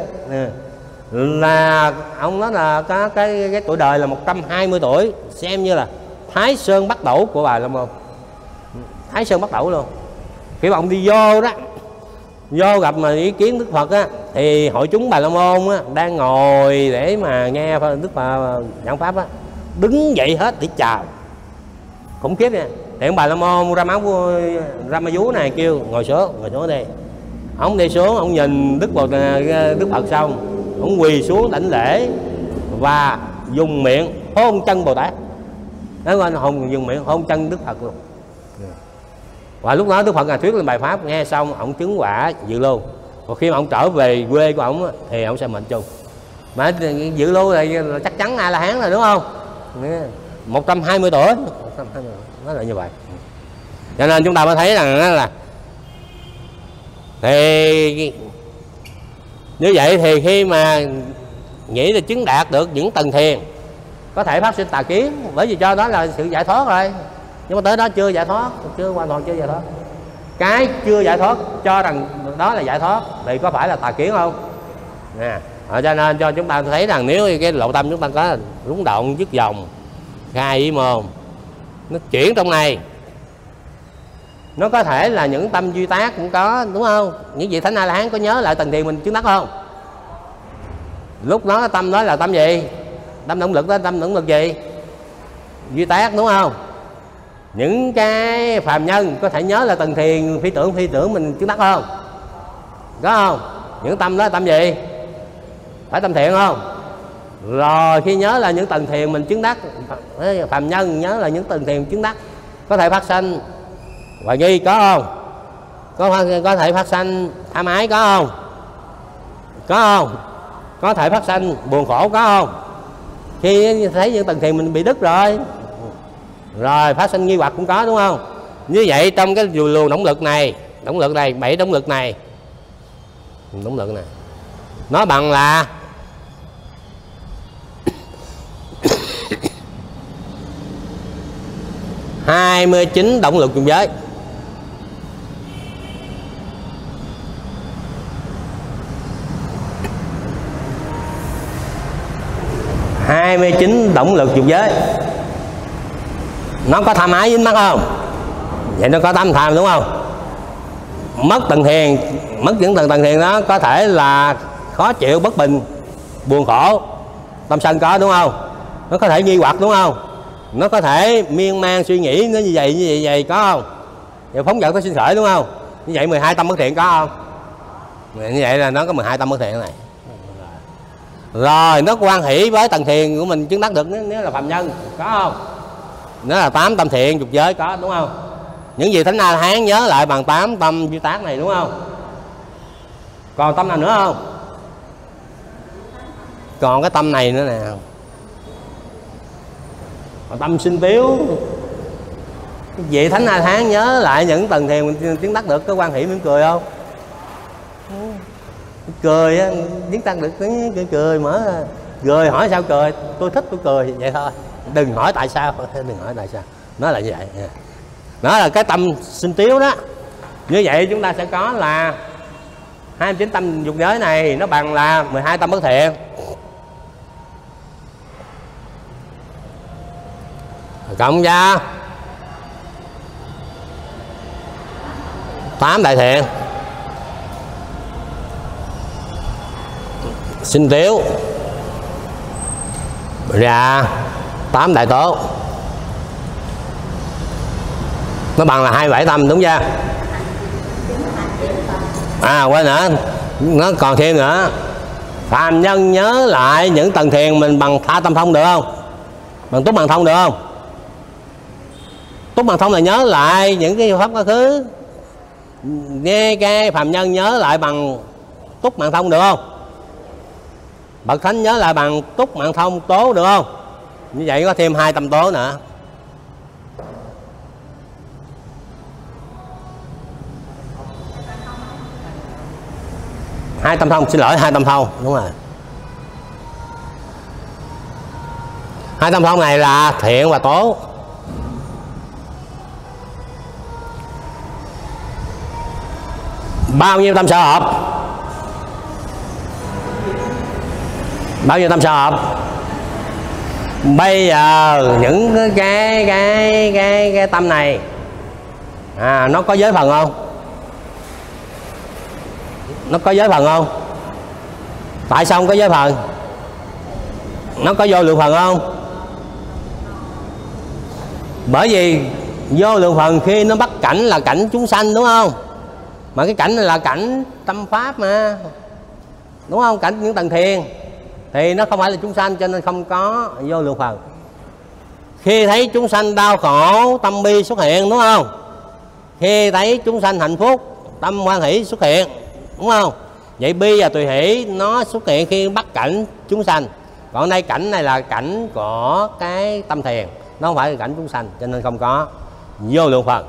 là ông nói là có cái, cái tuổi đời là một trăm hai mươi tuổi, xem như là Thái Sơn Bắt Đẩu của Bà La Môn. Thái Sơn Bắt Đẩu luôn. Khi mà ông đi vô đó, vô gặp mà ý kiến Đức Phật á, thì hội chúng Bà La Môn á, đang ngồi để mà nghe Đức Phật giảng pháp á, đứng dậy hết để chào. Khủng khiếp nha. Thì ông Bà La Môn Brahma-vú này kêu ngồi xuống, ngồi xuống đây. Ông đi xuống, ông nhìn Đức Phật, Đức Phật xong, ông quỳ xuống đảnh lễ và dùng miệng hôn chân Bồ Tát. Đó, anh hôn dùng miệng hôn chân Đức Phật luôn. Và lúc đó Đức Phật Ngài thuyết lên bài pháp, nghe xong ông chứng quả dự lưu. Còn khi mà ông trở về quê của ông thì ông sẽ mệnh chung. Mà dự lưu là, là chắc chắn A La Hán rồi, đúng không? một trăm hai mươi tuổi, nó là như vậy. Cho nên chúng ta mới thấy rằng là thì như vậy thì khi mà nghĩ là chứng đạt được những tầng thiền có thể phát sinh tà kiến, bởi vì cho đó là sự giải thoát rồi. Nhưng mà tới đó chưa giải thoát, chưa hoàn toàn chưa giải thoát. Cái chưa giải thoát cho rằng đó là giải thoát thì có phải là tà kiến không? Nè, cho nên cho chúng ta thấy rằng nếu cái lộ tâm chúng ta có rúng động, dứt dòng, khai ý môn, nó chuyển trong này, nó có thể là những tâm duy tác cũng có, đúng không? Những vị Thánh A La Hán có nhớ lại tầng thiền mình chứng đắc không? Lúc đó tâm đó là tâm gì? Tâm động lực đó, tâm động lực gì? Duy tác, đúng không? Những cái phàm nhân có thể nhớ là tầng thiền phi tưởng phi tưởng mình chứng đắc không? Có không? Những tâm đó là tâm gì? Phải tâm thiện không? Rồi khi nhớ là những tầng thiền mình chứng đắc, phàm nhân nhớ là những tầng thiền chứng đắc, có thể phát sanh hoài nghi có không? Có có thể phát sanh tham ái có không? Có không? Có thể phát sanh buồn khổ có không? Khi thấy những tầng thiền mình bị đứt rồi, rồi phát sinh nghi hoặc cũng có, đúng không? Như vậy trong cái luồng động lực này, động lực này, bảy động lực này, động lực này nó bằng là hai mươi chín động lực chung giới. hai mươi chín động lực dục giới. Nó có tham ái dính mắt không? Vậy nó có tâm tham, đúng không? Mất tầng thiền, mất những tầng tầng thiền đó có thể là khó chịu, bất bình, buồn khổ, tâm sân có, đúng không? Nó có thể nghi hoặc, đúng không? Nó có thể miên man suy nghĩ nó như vậy như vậy, như vậy có không? Vậy phóng dật tới sinh khởi, đúng không? Như vậy mười hai tâm bất thiện có không? Như vậy là nó có mười hai tâm bất thiện này. Rồi nó quan hỷ với tầng thiền của mình chứng đắc được nếu là phàm nhân có không? Nó là tám tâm thiện dục giới có, đúng không? Những gì Thánh A La Hán nhớ lại bằng tám tâm duy tác này, đúng không? Còn tâm nào nữa không? Còn cái tâm này nữa nè, còn tâm sinh tiếu. Vậy Thánh A La Hán nhớ lại những tầng thiền mình chứng đắc được có quan hỷ mỉm cười không? Cười á, chứng đắc được cười, cười mở cười, hỏi sao cười? Tôi thích tôi cười vậy thôi, đừng hỏi tại sao, đừng hỏi tại sao. Nó là như vậy. Đó là cái tâm sinh tiếu đó. Như vậy chúng ta sẽ có là hai mươi chín tâm dục giới này nó bằng là mười hai tâm bất thiện. Cộng ra tám đại thiện sinh tiếu ra tám đại tố, nó bằng là hai mươi bảy tâm, đúng chưa? À quên nữa, nó còn thêm nữa. Phàm nhân nhớ lại những tầng thiền mình bằng tha tâm thông được không? Bằng túc bằng thông được không? Túc bằng thông là nhớ lại những cái pháp quá khứ. Nghe cái phàm nhân nhớ lại bằng túc mạng thông được không? Bậc thánh nhớ lại bằng túc mạng thông tố được không? Như vậy có thêm hai tâm tố nữa. Hai tâm thông, xin lỗi, hai tâm thông, đúng rồi. Hai tâm thông này là thiện và tố. Bao nhiêu tâm sở hợp? Bao nhiêu tâm sở hợp? Bây giờ những cái cái cái cái, cái tâm này à, nó có giới phần không? Nó có giới phần không? Tại sao không có giới phần? Nó có vô lượng phần không? Bởi vì vô lượng phần khi nó bắt cảnh là cảnh chúng sanh, đúng không? Mà cái cảnh này là cảnh tâm pháp mà, đúng không? Cảnh những tầng thiền thì nó không phải là chúng sanh, cho nên không có vô lượng phần. Khi thấy chúng sanh đau khổ, tâm bi xuất hiện, đúng không? Khi thấy chúng sanh hạnh phúc, tâm hoan hỷ xuất hiện, đúng không? Vậy bi và tùy hỷ nó xuất hiện khi bắt cảnh chúng sanh. Còn đây cảnh này là cảnh của cái tâm thiền, nó không phải là cảnh chúng sanh, cho nên không có vô lượng phần.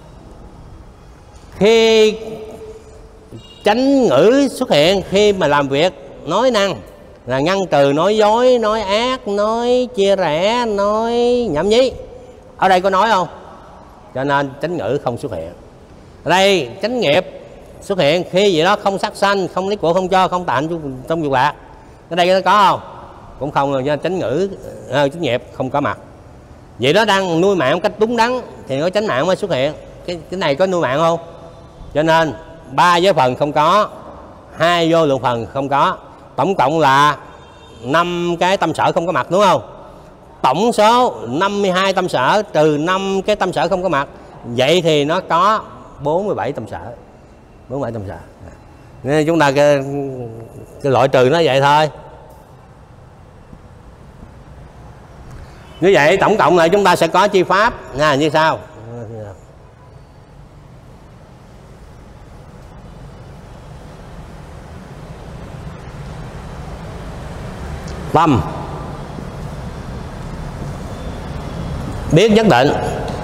Khi chánh ngữ xuất hiện khi mà làm việc nói năng là ngăn trừ nói dối, nói ác, nói chia rẽ, nói nhảm nhí. Ở đây có nói không? Cho nên chánh ngữ không xuất hiện. Ở đây chánh nghiệp xuất hiện khi gì đó không sát sanh, không lấy của, không cho, không tạm trong dục lạc. Ở đây nó có không? Cũng không, do chánh ngữ chánh nghiệp không có mặt. Vậy đó đang nuôi mạng một cách đúng đắn thì có chánh mạng mới xuất hiện. Cái, cái này có nuôi mạng không? Cho nên ba giới phần không có, hai vô lượng phần không có, tổng cộng là năm cái tâm sở không có mặt, đúng không? Tổng số năm mươi hai tâm sở trừ năm cái tâm sở không có mặt, vậy thì nó có bốn mươi bảy tâm sở. bốn mươi bảy tâm sở. Nên chúng ta cái, cái loại trừ nó vậy thôi. Như vậy tổng cộng lại chúng ta sẽ có chi pháp nha, như sau. Tâm biết nhất định.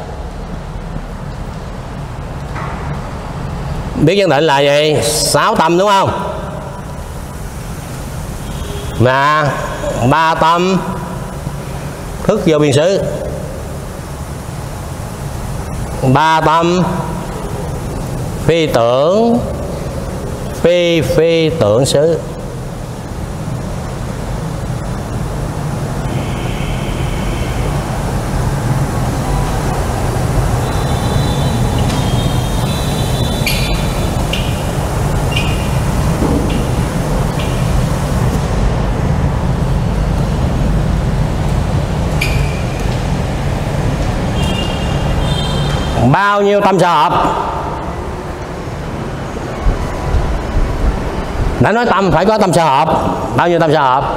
Biết nhất định là gì? Sáu tâm, đúng không? Mà ba tâm thức vô biên xứ, ba tâm phi tưởng phi phi tưởng xứ. Bao nhiêu tâm sở hợp? Đã nói tâm phải có tâm sở hợp. Bao nhiêu tâm sở hợp?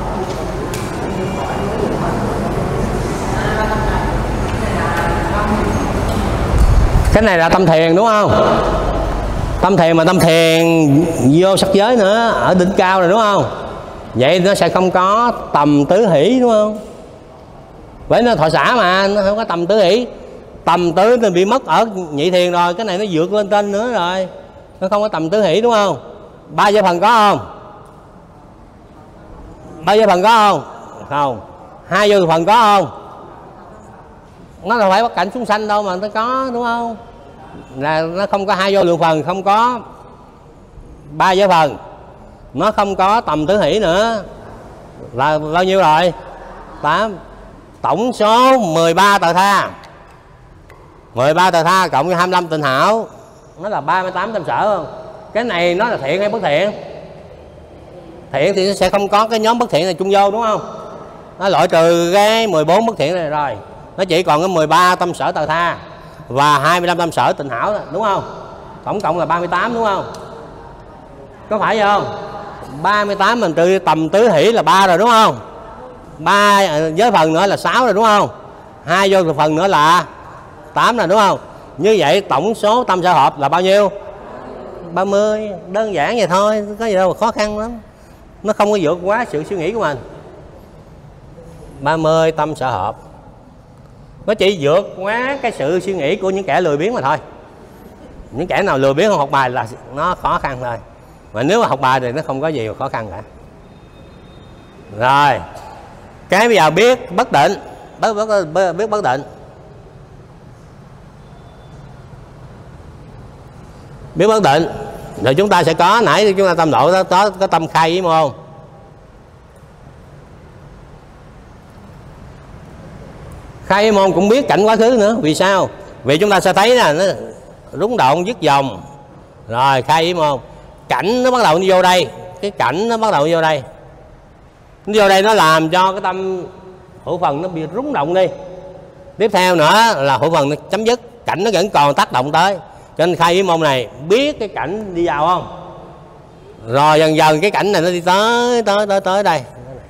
Cái này là tâm thiền, đúng không? Tâm thiền mà tâm thiền vô sắc giới nữa, ở đỉnh cao rồi, đúng không? Vậy nó sẽ không có tầm tứ hỷ, đúng không? Bởi nó thọ xả mà, nó không có tầm tứ hỷ. Tầm tứ nó bị mất ở nhị thiền rồi, cái này nó vượt lên trên nữa rồi, nó không có tầm tứ hỷ, đúng không? Ba giới phần có không? Ba giới phần có không? Không. Hai giới phần có không? Nó đâu phải bất cảnh chúng sanh đâu mà nó có, đúng không? Là nó không có hai vô lượng phần, không có ba giới phần, nó không có tầm tứ hỷ nữa, là bao nhiêu rồi? tám. Tổng số mười ba tờ tha, mười ba tờ tha cộng với hai mươi lăm tịnh hảo, nó là ba mươi tám tâm sở không? Cái này nó là thiện hay bất thiện? Thiện thì nó sẽ không có cái nhóm bất thiện này chung vô, đúng không? Nó loại trừ cái mười bốn bất thiện này rồi, nó chỉ còn cái mười ba tâm sở tờ tha và hai mươi lăm tâm sở tịnh hảo, đúng không? Tổng cộng là ba mươi tám, đúng không? Có phải không? ba mươi tám mình trừ tầm tứ hỷ là ba rồi, đúng không? Ba giới phần nữa là sáu rồi, đúng không? Hai vô phần nữa là tám rồi, đúng không? Như vậy tổng số tâm sở hợp là bao nhiêu? ba mươi. Đơn giản vậy thôi, có gì đâu mà khó khăn lắm. Nó không có vượt quá sự suy nghĩ của mình. ba mươi tâm sở hợp. Nó chỉ vượt quá cái sự suy nghĩ của những kẻ lười biếng mà thôi. Những kẻ nào lười biếng không học bài là nó khó khăn thôi. Mà nếu mà học bài thì nó không có gì mà khó khăn cả. Rồi. Cái bây giờ biết bất định, biết bất, biết bất định. Biết bất định rồi chúng ta sẽ có, nãy chúng ta tâm độ đó, có, có tâm khai với môn. Khai với môn cũng biết cảnh quá khứ nữa. Vì sao? Vì chúng ta sẽ thấy nè, nó rúng động dứt dòng. Rồi khai với môn, cảnh nó bắt đầu nó vô đây, cái cảnh nó bắt đầu vô đây, nó vô đây nó làm cho cái tâm hữu phần nó bị rúng động đi. Tiếp theo nữa là hữu phần nó chấm dứt, cảnh nó vẫn còn tác động tới. Cho nên khai với môn này biết cái cảnh đi vào không? Rồi dần dần cái cảnh này nó đi tới tới tới tới đây.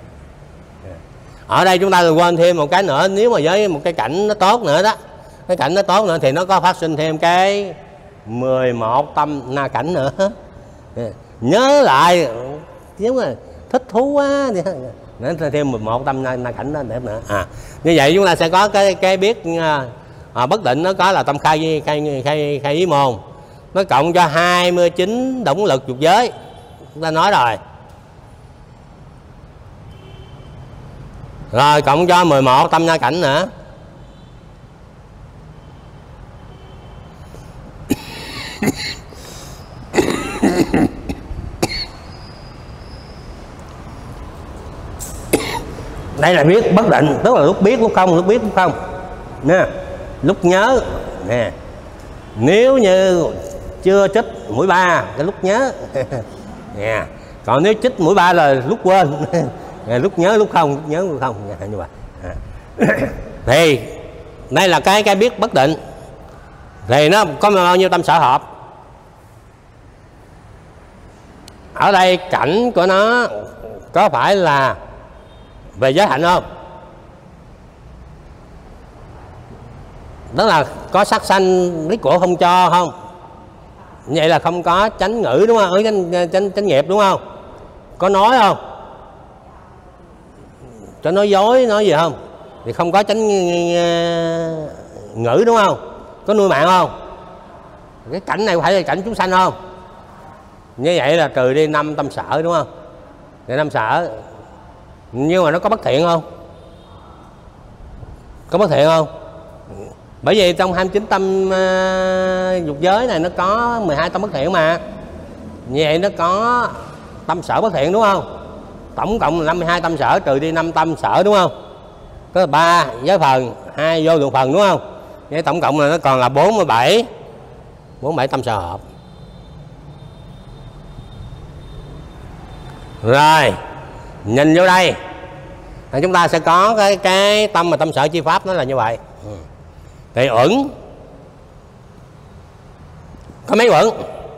Ở đây chúng ta đừng quên thêm một cái nữa, nếu mà với một cái cảnh nó tốt nữa đó, cái cảnh nó tốt nữa thì nó có phát sinh thêm cái mười một tâm na cảnh nữa. Nhớ lại, nếu mà thích thú quá thì nó thêm mười một tâm na, na cảnh đó đẹp nữa. À, như vậy chúng ta sẽ có cái cái biết à, bất định nó có là tâm khai khai khai khai với môn, nó cộng cho hai mươi chín động lực dục giới, chúng ta nói rồi. Rồi cộng cho mười một tâm na cảnh nữa. Đây là biết bất định, tức là lúc biết lúc không, lúc biết lúc không nè, lúc nhớ nè. Nếu như chưa chích mũi ba cái lúc nhớ nè, còn nếu chích mũi ba là lúc quên lúc nhớ lúc không, lúc nhớ lúc không như vậy. À. Thì đây là cái cái biết bất định, thì nó có bao nhiêu tâm sở hợp. Ở đây cảnh của nó có phải là về giới hạnh không? Đó là có sắc sanh lý của không cho không? Vậy là không có chánh ngữ, đúng không? Chánh, chánh, chánh nghiệp, đúng không? Có nói không? Cho nói dối, nói gì không? Thì không có chánh ngữ, đúng không? Có nuôi mạng không? Cái cảnh này phải là cảnh chúng sanh không? Như vậy là trừ đi năm tâm sở, đúng không? Để năm sở. Nhưng mà nó có bất thiện không? Có bất thiện không? Bởi vì trong hai mươi chín tâm uh, dục giới này nó có mười hai tâm bất thiện mà. Như vậy nó có tâm sở bất thiện, đúng không? Tổng cộng là năm mươi hai tâm sở, trừ đi năm tâm sở, đúng không? Có ba giới phần, hai vô lượng phần, đúng không? Vậy tổng cộng là nó còn là bốn mươi bảy bốn mươi bảy tâm sở hợp. Rồi nhìn vô đây thì chúng ta sẽ có cái cái tâm và tâm sở chi pháp nó là như vậy. Thì uẩn có mấy uẩn?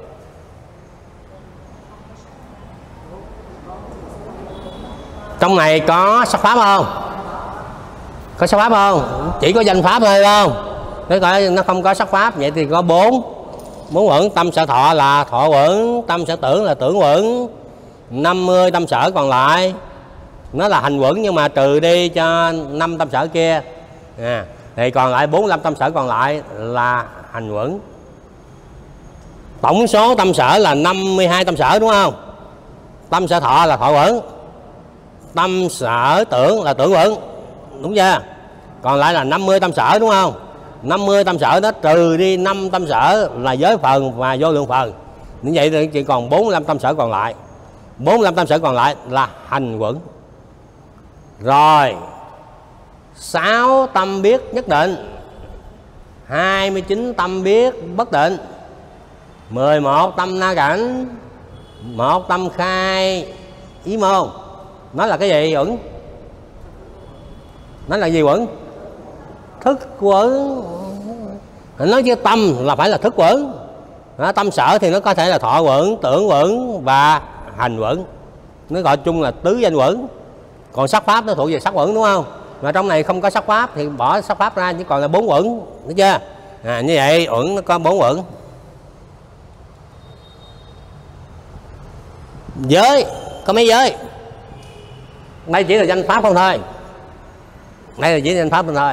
Trong này có sắc pháp không? Có sắc pháp không? Chỉ có danh pháp thôi không? Nếu coi nó không có sắc pháp, vậy thì có bốn bốn uẩn. Tâm sở thọ là thọ uẩn, tâm sở tưởng là tưởng uẩn, năm mươi tâm sở còn lại nó là hành uẩn, nhưng mà trừ đi cho năm tâm sở kia à, thì còn lại bốn mươi lăm tâm sở còn lại là hành uẩn. Tổng số tâm sở là năm mươi hai tâm sở, đúng không? Tâm sở thọ là thọ uẩn, tâm sở tưởng là tưởng uẩn, đúng chưa? còn lại là năm mươi tâm sở đúng không? năm mươi tâm sở nó trừ đi năm tâm sở là giới phần và vô lượng phần, như vậy thì chỉ còn bốn mươi lăm tâm sở còn lại. bốn mươi lăm tâm sở còn lại là hành quẩn. Rồi sáu tâm biết nhất định, hai mươi chín tâm biết bất định, mười một tâm na cảnh, một tâm khai ý môn. Nó là cái gì quẩn? Nó là gì quẩn? Thức quẩn. Nói chứ tâm là phải là thức quẩn. Đó, tâm sở thì nó có thể là thọ quẩn, tưởng quẩn và hành quẩn. Nó gọi chung là tứ danh quẩn. Còn sắc pháp nó thuộc về sắc quẩn đúng không? Mà trong này không có sắc pháp thì bỏ sắc pháp ra, chỉ còn là bốn quẩn, thấy chưa? À, như vậy uẩn nó có bốn uẩn. Giới có mấy giới? Đây chỉ là danh pháp không thôi. Đây là chỉ là danh pháp không thôi.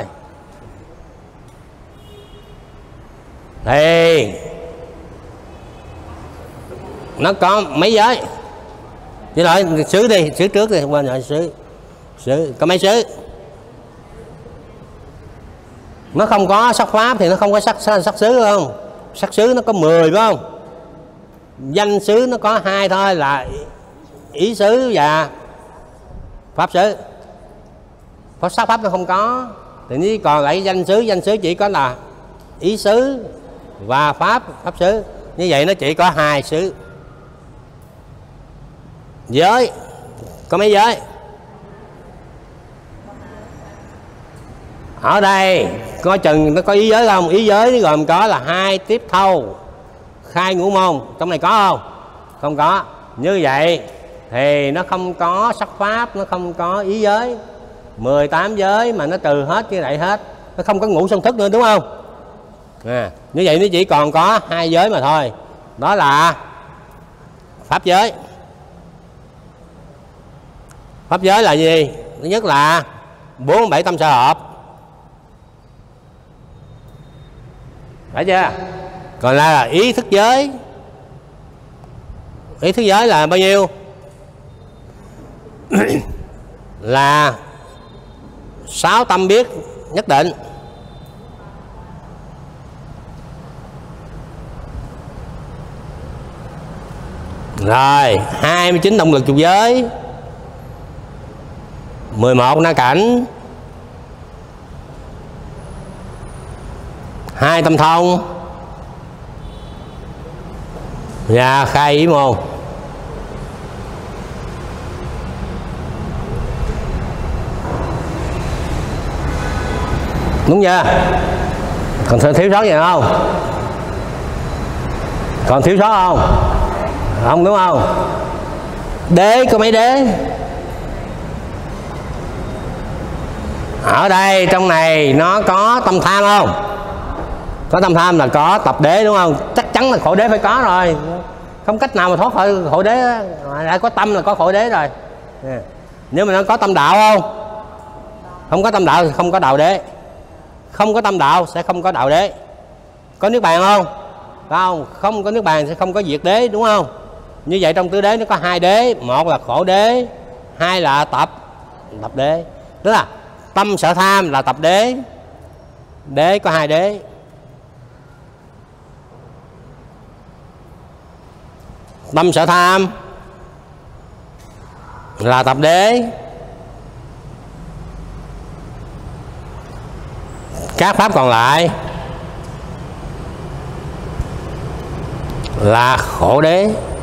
Thì nó có mấy giới? Chứ lại xứ đi, xứ trước đi, quên rồi xứ. Xứ có mấy xứ? Nó không có sắc pháp thì nó không có sắc sắc xứ không? Sắc xứ nó có mười phải không? Danh xứ nó có hai thôi là ý xứ và pháp xứ. Pháp sắc pháp nó không có. Thì nếu còn lại danh xứ, danh xứ chỉ có là ý xứ và pháp pháp xứ. Như vậy nó chỉ có hai xứ. Giới có mấy giới? Ở đây coi chừng nó có ý giới không? Ý giới gồm có là hai tiếp thâu, khai ngũ môn. Trong này có không? Không có. Như vậy thì nó không có sắc pháp, nó không có ý giới. mười tám giới mà nó trừ hết như vậy hết. Nó không có ngũ sân thức nữa đúng không? À, như vậy nó chỉ còn có hai giới mà thôi. Đó là pháp giới. Pháp giới là gì? Thứ nhất là bốn mươi bảy tâm sở hợp. Phải chưa? Còn là ý thức giới. Ý thức giới là bao nhiêu? Là sáu tâm biết nhất định. Rồi hai mươi chín động lực dục giới, mười một na cảnh, hai tâm thông và khai ý môn. Đúng chưa? Còn thiếu sót gì không? Còn thiếu sót không? Không đúng không? Đế có mấy đế? Ở đây trong này nó có tâm tham không? Có tâm tham là có tập đế đúng không? Chắc chắn là khổ đế phải có rồi. Không cách nào mà thoát khỏi khổ đế. Đã có tâm là có khổ đế rồi. Nếu mà nó có tâm đạo không? Không có tâm đạo thì không có đạo đế. Không có tâm đạo sẽ không có đạo đế. Có nước bàn không? Không, không có nước bàn sẽ không có diệt đế đúng không? Như vậy trong tứ đế nó có hai đế, một là khổ đế, hai là tập tập đế. Tức là tâm sở tham là tập đế. Đế có hai đế. Tâm sở tham là tập đế. Các pháp còn lại là khổ đế.